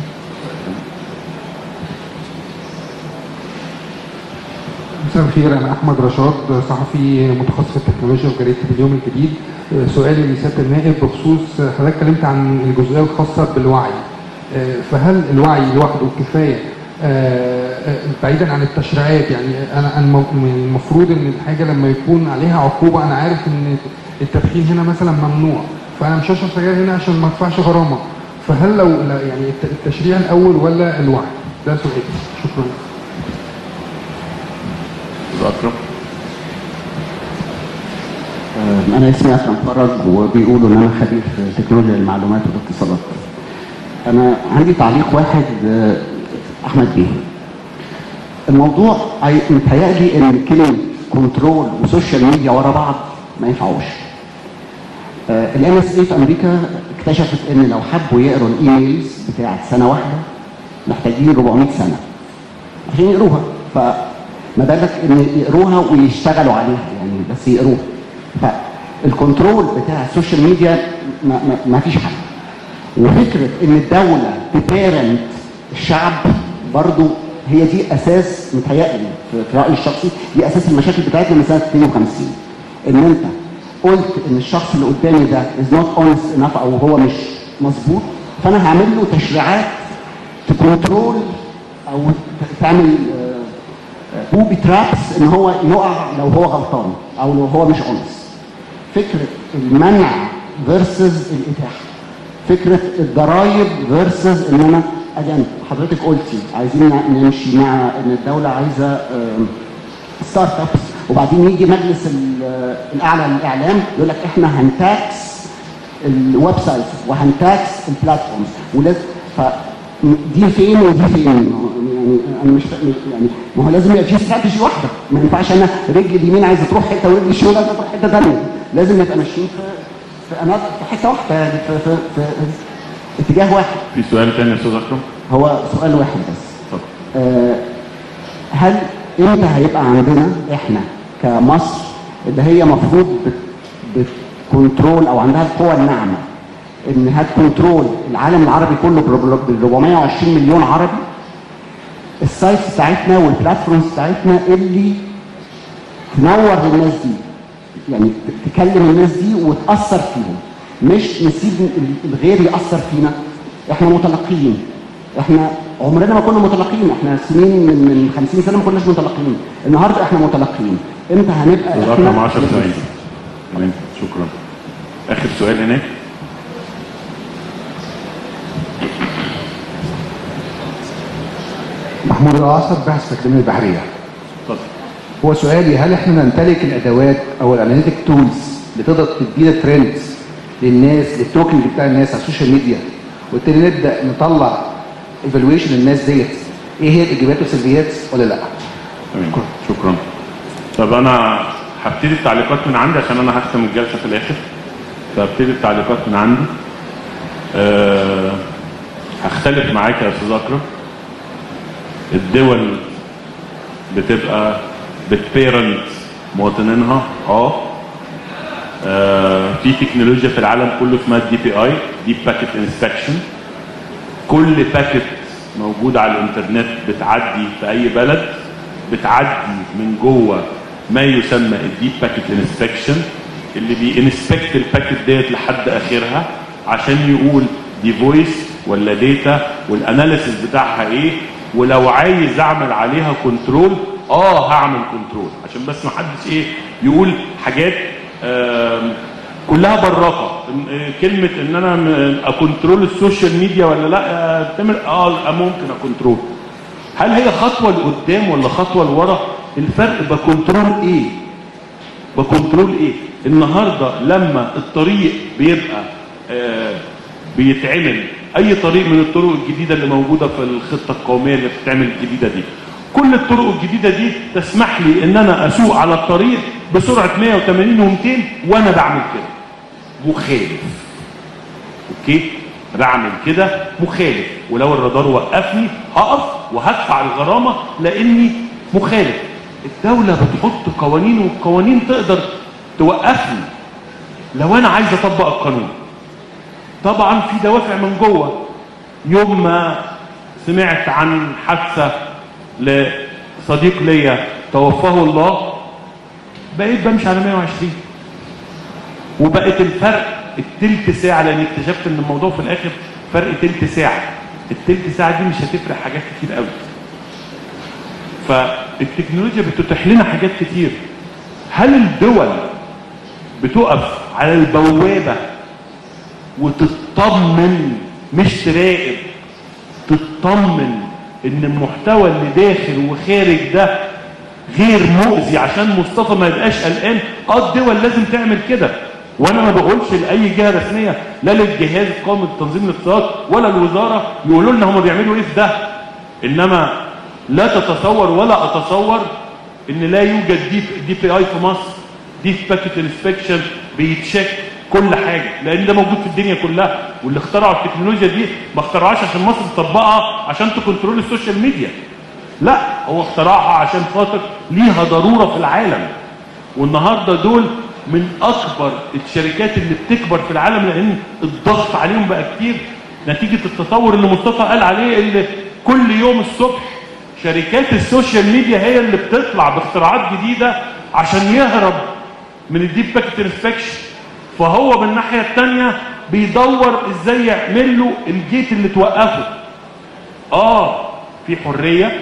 مساء الخير، انا احمد رشاد، صحفي متخصص في التكنولوجيا في جريده اليوم الجديد. سؤالي لسياده النائب بخصوص حضرتك اتكلمت عن الجزئيه الخاصه بالوعي، فهل الوعي لوحده كفايه بعيدا عن التشريعات؟ يعني انا المفروض ان الحاجه لما يكون عليها عقوبه، انا عارف ان التدخين هنا مثلا ممنوع، فانا مش هشرب سجاير هنا عشان ما ادفعش غرامه، فهل لو يعني التشريع الاول ولا الوعي؟ ده سؤالي. شكرا. أكرم. أنا اسمي أكرم فرج، وبيقولوا إن أنا خبير في تكنولوجيا المعلومات والاتصالات. انا عندي تعليق واحد احمد بيه. الموضوع متهيألي ان كلمه كنترول وسوشيال ميديا ورا بعض ما ينفعوش. NSA في امريكا اكتشفت ان لو حبوا يقروا الايميلز بتاعت سنه واحده محتاجين 400 سنه عشان يقروها، فما بالك ان يقروها ويشتغلوا عليها يعني بس يقروها. فالكنترول بتاع السوشيال ميديا ما فيش حل. وفكره ان الدوله تبارنت الشعب برضو هي دي اساس، متهيألي في رايي الشخصي دي اساس المشاكل بتاعتنا من سنه 52. ان انت قلت ان الشخص اللي قدامي ده از نوت اونست انف او هو مش مظبوط، فانا هعمل له تشريعات تكنترول او تعمل بوبي ترابس ان هو يقع لو هو غلطان او لو هو مش اونست. فكره المنع فيرسز الاتاحه، فكره الضرايب فيرسز ان انا اجان حضرتك قلتي عايزين نمشي مع ان الدوله عايزه ستارت ابس، وبعدين يجي مجلس الاعلى للاعلام يقول لك احنا هنتاكس الويب سايت وهنتاكس البلاتفورمز ولازم، فدي فين ودي فين؟ يعني انا مش يعني ما هو لازم يبقى في استراتيجي واحده، ما ينفعش انا رجلي اليمين عايزه تروح حته ورجلي الشمال عايزه تروح حته ثانيه، لازم نبقى ماشيين في حته واحده يعني في اتجاه واحد. في سؤال ثاني يا استاذ اكرم؟ هو سؤال واحد بس. هل امتى هيبقى عندنا احنا كمصر اللي هي مفروض بتكنترول او عندها القوى الناعمه ان هتكنترول العالم العربي كله ب 420 مليون عربي، السايتس بتاعتنا والبلاتفورمز بتاعتنا اللي تنور للناس دي، يعني تكلم الناس دي وتاثر فيهم، مش نسيب الغير ياثر فينا. احنا متلقيين، احنا عمرنا ما كنا متلقيين، احنا سنين من 50 سنه ما كناش متلقيين، النهارده احنا متلقيين. امتى هنبقى احنا 10 ثواني؟ تمام، شكرا. اخر سؤال هناك. محمود القاصر، باحث في الاكاديميه البحريه. اتفضل. هو سؤالي، هل احنا نمتلك الادوات او الاناليتيك تولز اللي تقدر تدينا ترندز للناس، للتوكينج بتاع الناس على السوشيال ميديا، وبالتالي نبدا نطلع ايفالويشن للناس ديت ايه هي الايجابيات والسلبيات ولا لا؟ تمام، شكرا. طب انا هبتدي التعليقات من عندي عشان انا هختم الجلسه في الاخر، فهبتدي التعليقات من عندي. هختلف معاك يا استاذ اكرم. الدول بتبقى بتبيرنت مواطنينها في تكنولوجيا في العالم كله اسمها DPI، ديب باكيت انسبكشن. كل باكيت موجود على الانترنت بتعدي في اي بلد بتعدي من جوه ما يسمى الديب باكيت انسبكشن، اللي بينسبكت الباكيت ديت لحد اخرها عشان يقول دي فويس ولا داتا والاناليسيس بتاعها ايه، ولو عايز اعمل عليها كنترول هعمل كنترول، عشان بس ما حدش يقول حاجات كلها براقه. كلمه ان انا اكنترول السوشيال ميديا ولا لا تعمل ممكن اكنترول. هل هي خطوه لقدام ولا خطوه لورا؟ الفرق بكنترول ايه؟ النهارده لما الطريق بيبقى بيتعمل اي طريق من الطرق الجديده اللي موجوده في الخطه القوميه اللي بتتعمل الجديده دي، كل الطرق الجديده دي تسمح لي ان انا اسوق على الطريق بسرعه 180 و200 وانا بعمل كده مخالف. اوكي؟ بعمل كده مخالف، ولو الرادار وقفني هقف وهدفع الغرامه لاني مخالف. الدوله بتحط قوانين، والقوانين تقدر توقفني لو انا عايز اطبق القانون. طبعا في دوافع من جوه. يوم ما سمعت عن حادثه لصديق ليا توفاه الله بقيت بمشي على 120، وبقت الفرق التلت ساعه، لان اكتشفت ان الموضوع في الاخر فرق تلت ساعه. التلت ساعه دي مش هتفرق حاجات كتير قوي. فالتكنولوجيا بتتيح لنا حاجات كتير. هل الدول بتقف على البوابه وتطمن، مش تراقب، تطمن ان المحتوى اللي داخل وخارج ده غير مؤذي عشان مصطفى ما يبقاش قلقان؟ الدول لازم تعمل كده. وانا ما بقولش لاي جهه رسميه، لا للجهاز القومي لتنظيم الاقتصاد ولا الوزاره يقولوا لنا هم بيعملوا ايه في ده. انما لا تتصور ولا اتصور ان لا يوجد دي بي اي في مصر، دي باكيت انسبكشن بيتشيك كل حاجه، لان ده موجود في الدنيا كلها. واللي اخترعوا التكنولوجيا دي ما اخترعوهاش عشان مصر تطبقها عشان تكنترول السوشيال ميديا، لا، هو اخترعها عشان خاطر ليها ضروره في العالم. والنهارده دول من اكبر الشركات اللي بتكبر في العالم، لان الضغط عليهم بقى كتير نتيجه التطور اللي مصطفى قال عليه، اللي كل يوم الصبح شركات السوشيال ميديا هي اللي بتطلع باختراعات جديده عشان يهرب من الديب باكيت انسبكشن. فهو من الناحيه الثانيه بيدور ازاي يعمل له الجيت اللي توقفه. في حريه،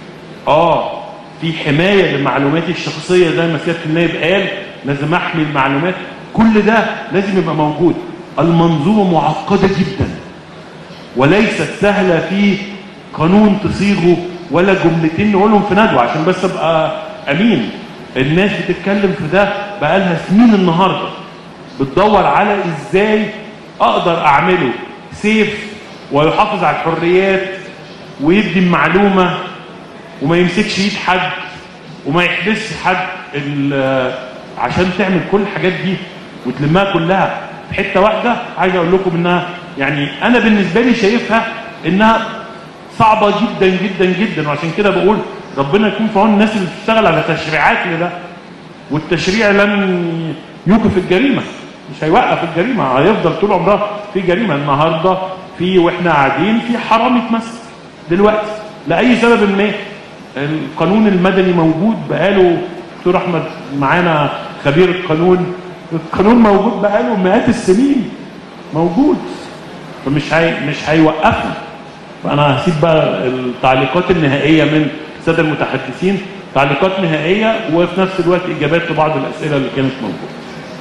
في حمايه لمعلوماتي الشخصيه زي ما سياده النائب قال، لازم احمي المعلومات، كل ده لازم يبقى موجود. المنظومه معقده جدا وليست سهله في قانون تصيغه ولا جملتين نقولهم في ندوه عشان بس ابقى امين. الناس بتتكلم في ده بقالها سنين، النهارده بتدور على ازاي اقدر اعمله سيف ويحافظ على الحريات ويدي المعلومه وما يمسكش ايد حد وما يحبسش حد عشان تعمل كل الحاجات دي وتلمها كلها في حته واحده. عايز اقول لكم انها يعني انا بالنسبه لي شايفها انها صعبه جدا جدا جدا، وعشان كده بقول ربنا يكون في عون الناس اللي بتشتغل على تشريعات لده. والتشريع لن يوقف الجريمه، مش هيوقف الجريمه، هيفضل طول عمرها في جريمه. النهارده في واحنا قاعدين في حرام اتمسك دلوقتي لاي سبب ما. القانون المدني موجود بقاله، دكتور احمد معانا خبير القانون، القانون موجود بقاله مئات السنين موجود، فمش مش هيوقفنا. فانا هسيب بقى التعليقات النهائيه من الساده المتحدثين، تعليقات نهائيه وفي نفس الوقت اجابات لبعض الاسئله اللي كانت موجوده.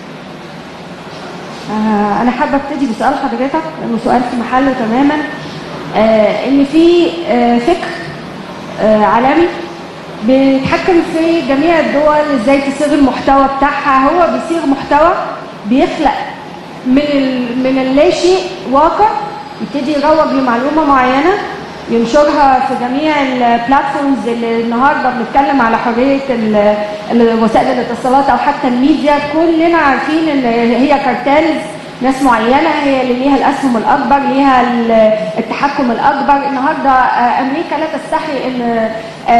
انا حابه ابتدي بسؤال حضرتك لانه سؤال في محله تماما. ان في فكر عالمي بيتحكم في جميع الدول ازاي تصيغ المحتوى بتاعها. هو بيصيغ محتوى بيخلق من اللاشيء واقع، يبتدي يروج لمعلومه معينه ينشرها في جميع البلاتفورمز اللي النهارده بنتكلم على حريه وسائل الاتصالات او حتى الميديا. كلنا عارفين ان هي كارتلز، ناس معينه هي اللي ليها الاسهم الاكبر، ليها التحكم الاكبر. النهارده امريكا لا تستحي ان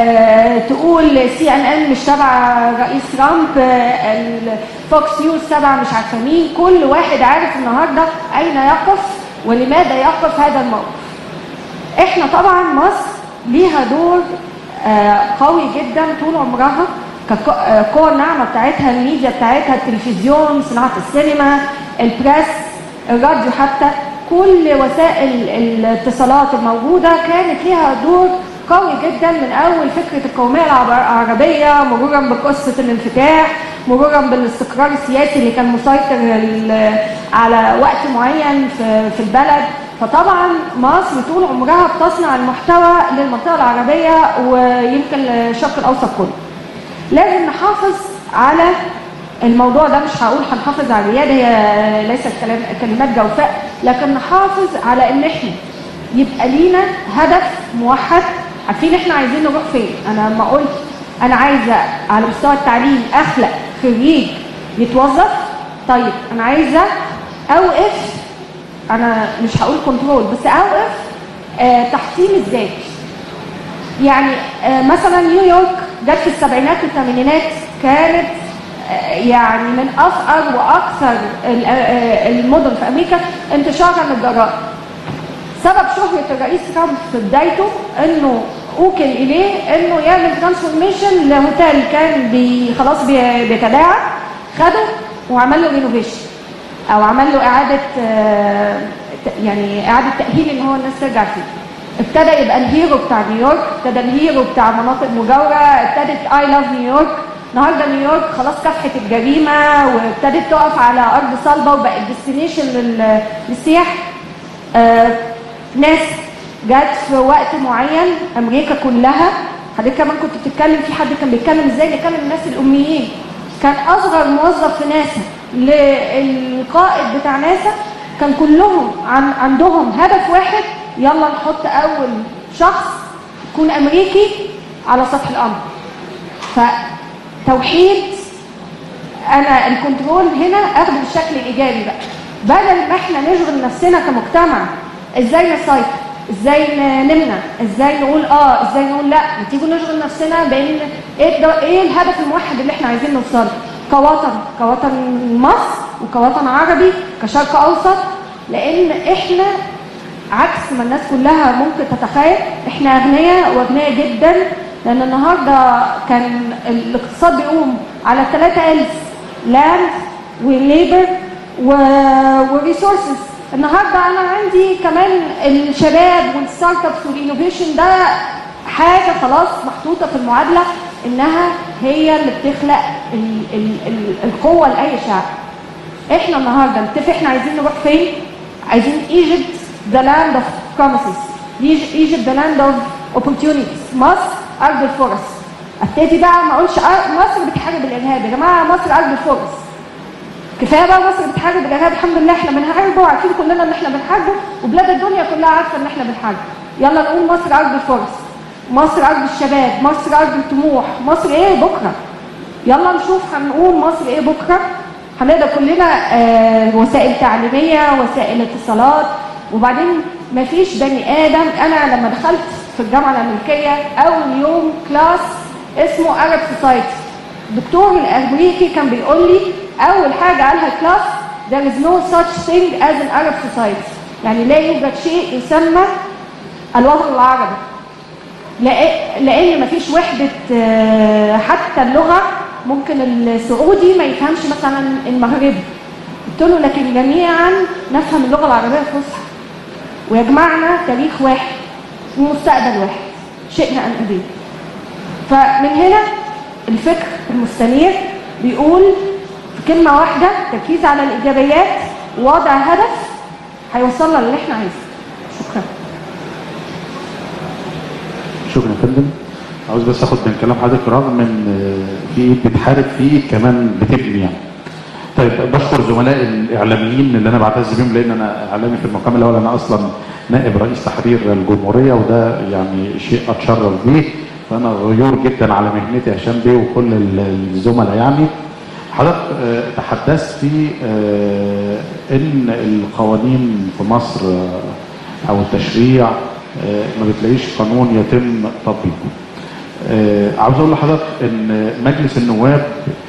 تقول CNN مش تبع رئيس ترامب، الفوكس نيوز تبع مش عارفه مين. كل واحد عارف النهارده اين يقف ولماذا يقف هذا الموقف. احنا طبعا مصر ليها دور قوي جدا طول عمرها، كقوة الناعمة بتاعتها، الميديا بتاعتها، التلفزيون، صناعة السينما، البريس، الراديو، حتى كل وسائل الاتصالات الموجودة كانت ليها دور قوي جدا من أول فكرة القومية العربية، مرورا بقصة الانفتاح، مرورا بالاستقرار السياسي اللي كان مسيطر على وقت معين في البلد. فطبعا مصر طول عمرها بتصنع المحتوى للمنطقة العربية ويمكن الشرق الأوسط كله. لازم نحافظ على الموضوع ده، مش هقول هنحافظ على الريادة، هي ليست كلمات جوفاء، لكن نحافظ على ان احنا يبقى لينا هدف موحد، عارفين احنا عايزين نروح فين. انا لما قلت انا عايزه على مستوى التعليم اخلق خريج يتوظف، طيب انا عايزه اوقف، انا مش هقول كنترول بس اوقف تحطيم الذات. يعني مثلا نيويورك جت في السبعينات والثمانينات كانت يعني من افقر واكثر المدن في امريكا انتشارا للجرائم. سبب شهرة الرئيس ترامب في بدايته انه اوكل اليه انه يعمل ترانسفورميشن لهوتيل كان خلاص بيتداعى، خده وعمل له رينوفيشن او عمل له اعاده تاهيل ان هو الناس ترجع فيه. ابتدى يبقى الهيرو بتاع نيويورك، ابتدى الهيرو بتاع مناطق مجاوره، ابتدت اي لاف نيويورك. النهارده نيويورك خلاص كافحت الجريمه وابتدت تقف على ارض صلبه وبقت ديستنيشن للسياح. ناس جت في وقت معين امريكا كلها، حضرتك كمان كنت بتتكلم، في حد كان بيتكلم ازاي نكلم الناس الاميين. كان اصغر موظف في ناسا للقائد بتاع ناسا كان كلهم عندهم هدف واحد، يلا نحط اول شخص يكون امريكي على سطح القمر. فتوحيد، انا الكنترول هنا اخده بالشكل الايجابي بقى، بدل ما احنا نشغل نفسنا كمجتمع ازاي نسيطر، ازاي نمنع، ازاي نقول ازاي نقول لا، تيجوا نشغل نفسنا بان ايه الهدف الموحد اللي احنا عايزين نوصله كوطن مصر وكوطن عربي كشرق اوسط. لان احنا عكس ما الناس كلها ممكن تتخيل، احنا اغنياء واغنياء جدا، لان النهارده كان الاقتصاد بيقوم على 3 L's: لاند وليبر وريسورسز. النهارده انا عندي كمان الشباب والستارت ابس والانوفيشن، ده حاجه خلاص محطوطه في المعادله انها هي اللي بتخلق القوه لاي شعب. احنا النهارده نتفق احنا عايزين نروح فين؟ عايزين ايجيبت ذا لاند اوف بروميسز، ايجيبت ذا لاند اوف اوبورتيونيتيز، مصر ارض الفرص. ابتدي بقى ما اقولش مصر بتحارب الارهاب، يا جماعه مصر ارض الفرص. كفايه بقى مصر بتحارب الارهاب، الحمد لله احنا بنحاربه وعارفين كلنا ان احنا بنحاربه، وبلاد الدنيا كلها عارفه ان احنا بنحاربه. يلا نقول مصر ارض الفرص، مصر ارض الشباب، مصر ارض الطموح، مصر ايه بكره؟ يلا نشوف هنقول مصر ايه بكره. هنقدر كلنا وسائل تعليميه، وسائل اتصالات، وبعدين مفيش بني ادم. انا لما دخلت في الجامعه الامريكيه اول يوم كلاس اسمه Arab Society، الدكتور الامريكي كان بيقول لي اول حاجه قالها الكلاس there is no such thing as an Arab society، يعني لا يوجد شيء يسمى الوطن العربي، لان مفيش وحده. حتى اللغه ممكن السعودي ما يفهمش مثلا المغربي، قلت له لكن جميعا نفهم اللغه العربيه الفصحى، ويجمعنا تاريخ واحد ومستقبل واحد شئنا ام ابينا. فمن هنا الفكر المستنير بيقول في كلمه واحده: تركيز على الايجابيات ووضع هدف هيوصلنا للي احنا عايزينه. شكرا. شكرا يا فندم. عاوز بس اخد من كلام حضرتك، رغم ان في بتحارب فيه كمان بتبني يعني. طيب بشكر زملائي الاعلاميين اللي انا بعتز بيهم، لان انا اعلامي في المقام الاول، انا اصلا نائب رئيس تحرير الجمهوريه، وده يعني شيء اتشرف بيه، فانا غيور جدا على مهنتي هشام بيه وكل الزملاء يعني. حضرتك تحدثت في ان القوانين في مصر او التشريع ما بتلاقيش قانون يتم تطبيقه. عاوز اقول لحضرتك ان مجلس النواب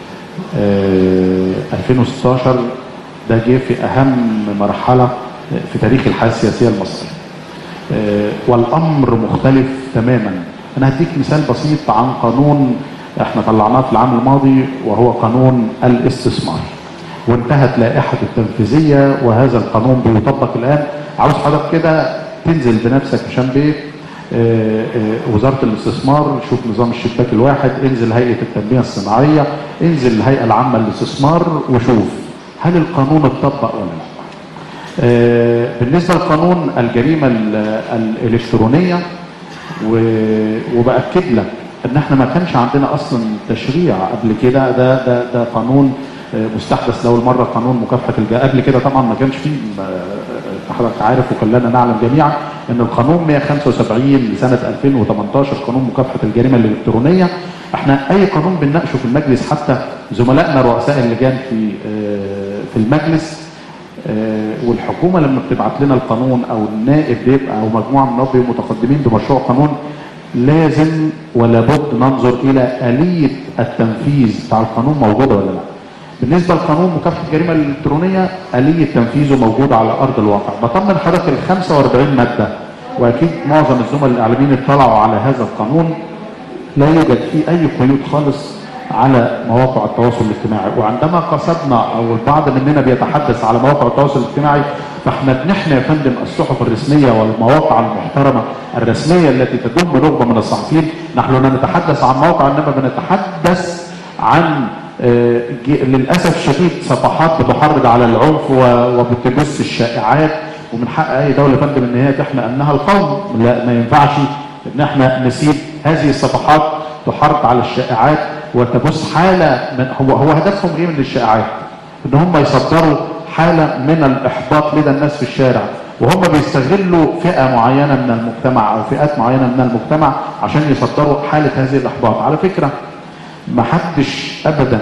2016 ده جه في اهم مرحله في تاريخ الحياه السياسيه المصريه، والامر مختلف تماما. انا هديك مثال بسيط عن قانون احنا طلعناه في العام الماضي، وهو قانون الاستثمار، وانتهت لائحه التنفيذيه وهذا القانون بيطبق الان. عاوز حضرتك كده تنزل بنفسك هشام بيه وزاره الاستثمار، شوف نظام الشباك الواحد، انزل هيئه التنميه الصناعيه، انزل الهيئه العامه للاستثمار، وشوف هل القانون اتطبق ولا لا. بالنسبه لقانون الجريمه الالكترونيه، وباكد لك ان احنا ما كانش عندنا اصلا تشريع قبل كده، ده قانون مستحدث لاول مره، قانون مكافحه قبل كده طبعا ما كانش فيه، حضرتك عارف وكلنا نعلم جميعا ان القانون 175 لسنه 2018 قانون مكافحه الجريمه الالكترونيه. احنا اي قانون بنناقشه في المجلس، حتى زملائنا رؤساء اللجان في المجلس والحكومه لما بتبعت لنا القانون، او النائب بيبقى او مجموعه من النواب متقدمين بمشروع قانون، لازم ولا بد ننظر الى اليه التنفيذ بتاع القانون موجوده ولا لا. بالنسبه لقانون مكافحه الجريمه الالكترونيه، اليه تنفيذه موجوده على ارض الواقع. بطمن حضرتك ال 45 ماده، واكيد معظم الزملاء الاعلاميين اطلعوا على هذا القانون، لا يوجد فيه اي قيود خالص على مواقع التواصل الاجتماعي. وعندما قصدنا او البعض مننا بيتحدث على مواقع التواصل الاجتماعي، فاحنا بنحمي يا فندم الصحف الرسميه والمواقع المحترمه الرسميه التي تضم نخبه من الصحفيين. نحن لا نتحدث عن موقع، انما بنتحدث عن للاسف الشديد صفحات بتحرض على العنف وبتبث الشائعات، ومن حق اي دوله يا فندم ان هي تحمي امنها القومي. لا، ما ينفعش ان احنا نسيب هذه الصفحات تحرض على الشائعات وتبث حاله من هو هدفهم ايه من الشائعات؟ ان هم يصدروا حاله من الاحباط لدى الناس في الشارع، وهم بيستغلوا فئه معينه من المجتمع او فئات معينه من المجتمع عشان يصدروا حاله هذه الاحباط. على فكره ما حدش ابدا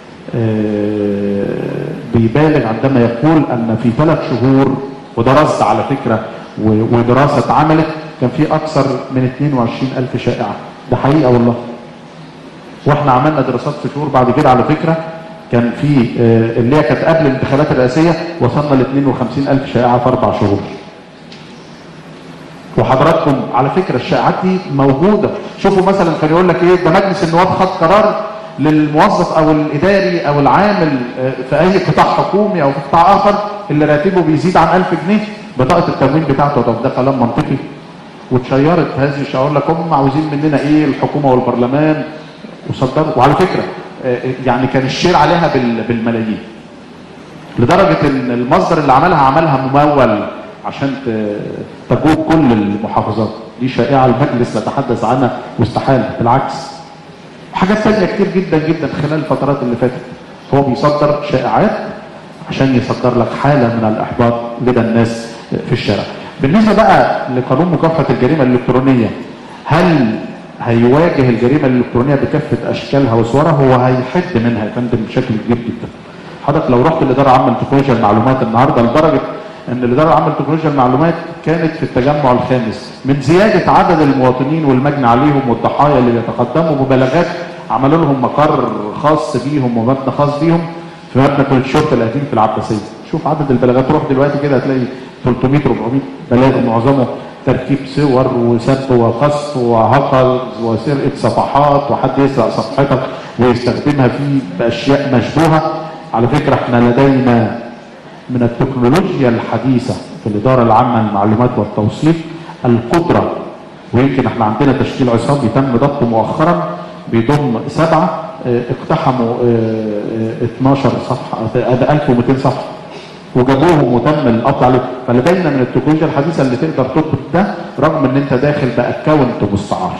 بيبالغ عندما يقول ان في 3 شهور، وده رصد على فكره ودراسه اتعملت، كان في اكثر من 22,000 شائعه. ده حقيقه والله. واحنا عملنا دراسات في شهور بعد كده على فكره، كان في اللي هي كانت قبل الانتخابات الرئاسيه وصلنا ل 52,000 شائعه في 4 شهور. وحضراتكم على فكره الشائعات دي موجوده. شوفوا مثلا كان يقول لك ايه، ده مجلس النواب خد قرار للموظف او الاداري او العامل في اي قطاع حكومي او في قطاع اخر اللي راتبه بيزيد عن 1000 جنيه بطاقه التموين بتاعته. طب ده كلام منطقي؟ واتشيرت هذه الشعار لك هم عاوزين مننا ايه الحكومه والبرلمان، وصدروا. وعلى فكره يعني كان الشير عليها بالملايين، لدرجه ان المصدر اللي عملها ممول عشان تجوب كل المحافظات. دي شائعه المجلس نتحدث عنها واستحاله، بالعكس. حاجات ثانيه كتير جدا جدا خلال الفترات اللي فاتت. هو بيصدر شائعات عشان يصدر لك حاله من الاحباط لدى الناس في الشارع. بالنسبه بقى لقانون مكافحه الجريمه الالكترونيه، هل هيواجه الجريمه الالكترونيه بكافه اشكالها وصورها؟ هو هيحد منها يا فندم بشكل كبير جدا. حضرتك لو رحت الاداره العامه لتكنولوجيا المعلومات النهارده، لدرجه ان الاداره العامه لتكنولوجيا المعلومات كانت في التجمع الخامس من زياده عدد المواطنين والمجني عليهم والضحايا اللي بيتقدموا بمبالغات، عملوا لهم مقر خاص بيهم ومبنى خاص بيهم في مبنى كليه الشرطه القديم في العباسيه. شوف عدد البلاغات، روح دلوقتي كده هتلاقي 300 400 بلاغ، معظمه تركيب صور وسب وقصف وهكر وسرقه صفحات، وحد يسرق صفحتك ويستخدمها فيه باشياء مشبوهه. على فكره احنا لدينا من التكنولوجيا الحديثه في الاداره العامه للمعلومات والتوثيق القدره، ويمكن احنا عندنا تشكيل عصابي تم ضبطه مؤخرا بيضم 7 اقتحموا 12 صفحه 1200 صفحه وجابوهم وتم القبض عليهم. فلدينا من التكنولوجيا الحديثه اللي تقدر تضبط ده رغم ان انت داخل باكونت مستعار.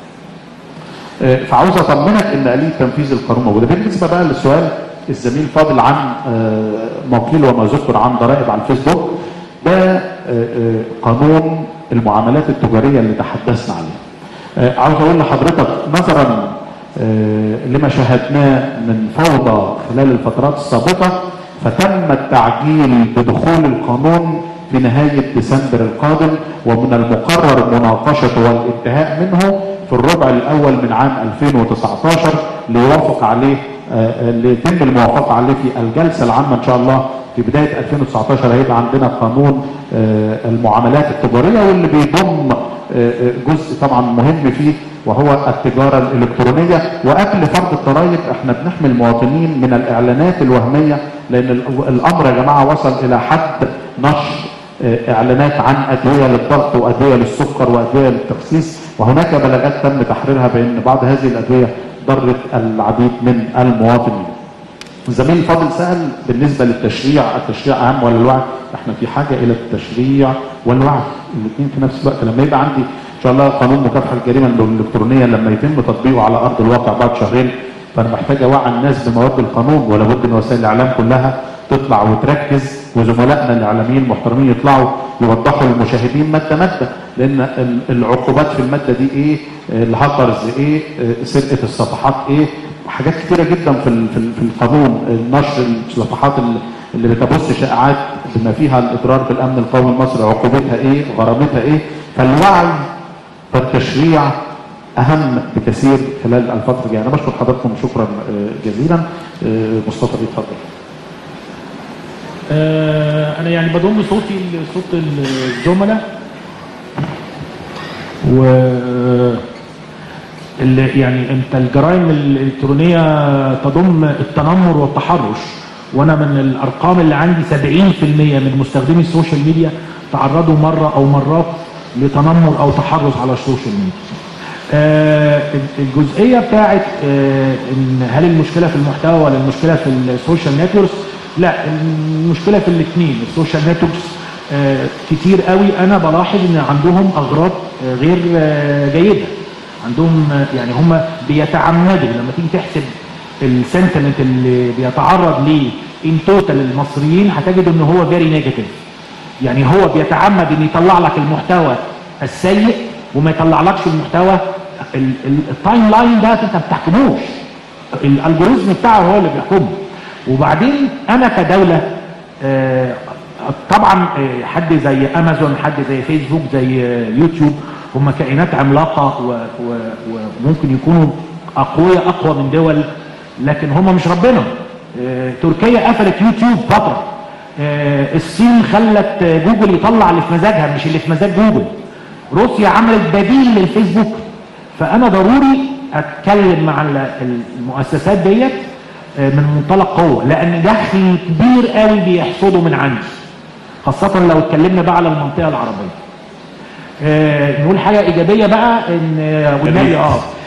فعاوز اطمنك ان آلية تنفيذ القانون موجوده. بالنسبه بقى للسؤال الزميل فاضل عن ما قيل وما ذكر عن ضرائب على الفيسبوك، ده قانون المعاملات التجاريه اللي تحدثنا عليه. عاوز اقول لحضرتك نظرا لما شاهدناه من فوضى خلال الفترات السابقه، فتم التعجيل بدخول القانون في نهايه ديسمبر القادم، ومن المقرر مناقشته والانتهاء منه في الربع الاول من عام 2019 ليوافق عليه ليتم الموافقه عليه في الجلسه العامه ان شاء الله في بدايه 2019. هيبقى عندنا قانون المعاملات التجاريه واللي بيضم جزء طبعا مهم فيه وهو التجاره الالكترونيه. وقبل فرض الضرائب احنا بنحمي المواطنين من الاعلانات الوهميه، لان الامر يا جماعه وصل الى حد نشر اعلانات عن ادويه للضغط وادويه للسكر وادويه للتخسيس، وهناك بلاغات تم تحريرها بان بعض هذه الادويه ضرت العديد من المواطنين. الزميل الفاضل سأل بالنسبة للتشريع، التشريع أهم ولا الوعي؟ احنا في حاجة إلى التشريع والوعي الاثنين في نفس الوقت. لما يبقى عندي إن شاء الله قانون مكافحة الجريمة الإلكترونية لما يتم تطبيقه على أرض الواقع بعد شهرين، فأنا محتاج أوعي الناس بمواد القانون، ولا بد إن وسائل الإعلام كلها تطلع وتركز، وزملائنا الإعلاميين المحترمين يطلعوا يوضحوا للمشاهدين مادة مادة، لأن العقوبات في المادة دي إيه؟ الهاكرز إيه؟ سرقة الصفحات إيه؟ حاجات كتيرة جدا في القانون. نشر الصفحات اللي بتبث شائعات بما فيها الاضرار بالامن القومي المصري عقوبتها ايه؟ غرامتها ايه؟ فالوعي والتشريع اهم بكثير خلال الفتره الجايه. انا بشكر حضراتكم شكرا جزيلا. مصطفى اتفضل. انا يعني بضم صوتي لصوت الزملاء و يعني انت الجرائم الالكترونيه تضم التنمر والتحرش، وانا من الارقام اللي عندي 70% من مستخدمي السوشيال ميديا تعرضوا مره او مرات لتنمر او تحرش على السوشيال ميديا. الجزئيه بتاعت ان هل المشكله في المحتوى ولا المشكله في السوشيال نتوركس؟ لا، المشكله في الاثنين. السوشيال نتوركس كتير قوي انا بلاحظ ان عندهم اغراض غير جيده، عندهم يعني هم بيتعمدوا لما تيجي تحسب السنتمنت اللي بيتعرض ليه ان توتال المصريين هتجد ان هو فيري نيجاتيف. يعني هو بيتعمد ان يطلع لك المحتوى السيء وما يطلعلكش المحتوى التايم لاين ده انت ما بتحكموش، الالجوريزم بتاعه هو اللي بيحكمه. وبعدين انا كدوله طبعا حد زي امازون، حد زي فيسبوك، زي يوتيوب، هم كائنات عملاقه وممكن يكونوا اقوياء اقوى من دول، لكن هم مش ربنا. تركيا قفلت يوتيوب فتره، الصين خلت جوجل يطلع اللي في مزاجها مش اللي في مزاج جوجل، روسيا عملت بديل للفيسبوك. فانا ضروري اتكلم مع المؤسسات ديت من منطلق قوه، لان دخل كبير قوي بيحصده من عندي، خاصه لو اتكلمنا بقى على المنطقه العربيه. نقول حاجه ايجابيه بقى، ان والنبي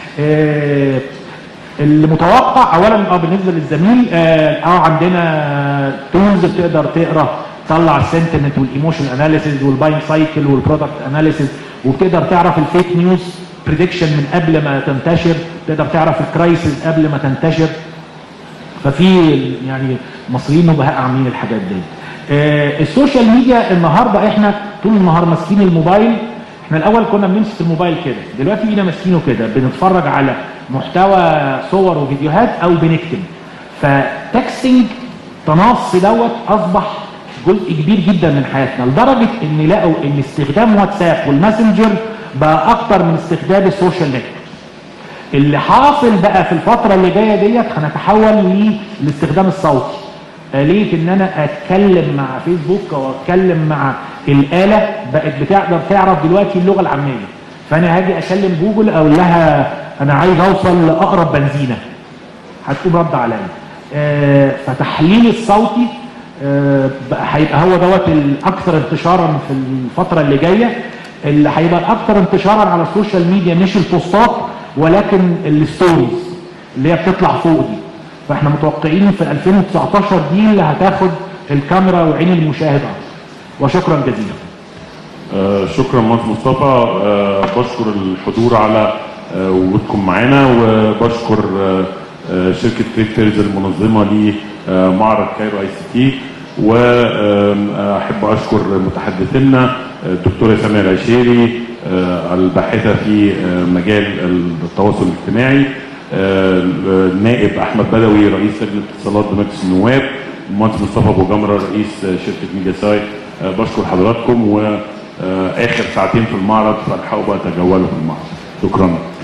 المتوقع اولا بالنسبه للزميل عندنا تولز بتقدر تقرا تطلع السنتمنت والايموشن اناليسيز والباين سايكل والبرودكت اناليسيز، وبتقدر تعرف الفيك نيوز بريدكشن من قبل ما تنتشر، تقدر تعرف الكرايسيس قبل ما تنتشر. ففي يعني مصريين نبهاء عاملين الحاجات دي. السوشيال ميديا النهارده احنا طول النهار ماسكين الموبايل. احنا الاول كنا بنمسك الموبايل كده، دلوقتي بقينا ماسكينه كده بنتفرج على محتوى صور وفيديوهات او بنكتب. فتكستنج تنص دوت اصبح جزء كبير جدا من حياتنا، لدرجه ان لقوا ان استخدام واتساب والماسنجر بقى اكتر من استخدام السوشيال نت. اللي حاصل بقى في الفتره اللي جايه ديت هنتحول للاستخدام الصوتي. آلية ان انا اتكلم مع فيسبوك او اتكلم مع الآلة بقت بتقدر تعرف دلوقتي اللغة العامية. فانا هاجي اكلم جوجل اقول لها انا عايز اوصل لاقرب بنزينة، هتقوم رد عليا. فتحليل الصوتي هيبقى هو دوت الاكثر انتشارا في الفترة اللي جاية. اللي هيبقى الاكثر انتشارا على السوشيال ميديا مش البوستات ولكن الستوريز اللي هي بتطلع فوق دي. فاحنا متوقعين في 2019 دي اللي هتاخد الكاميرا وعين المشاهد اكتر. وشكرا جزيلا. شكرا مهندس مصطفى. بشكر الحضور على وجودكم معانا، وبشكر شركه تريد فيرز المنظمه لمعرض كايرو اي سي تي، واحب اشكر متحدثينا الدكتوره ساميه العشيري الباحثه في مجال التواصل الاجتماعي، النائب احمد بدوي رئيس لجنه الاتصالات بمجلس النواب، المهندس مصطفى ابو جمره رئيس شركه ميديا سايت. بشكر حضراتكم، واخر ساعتين في المعرض فالحقوا بقى تجولوا في المعرض. شكرا.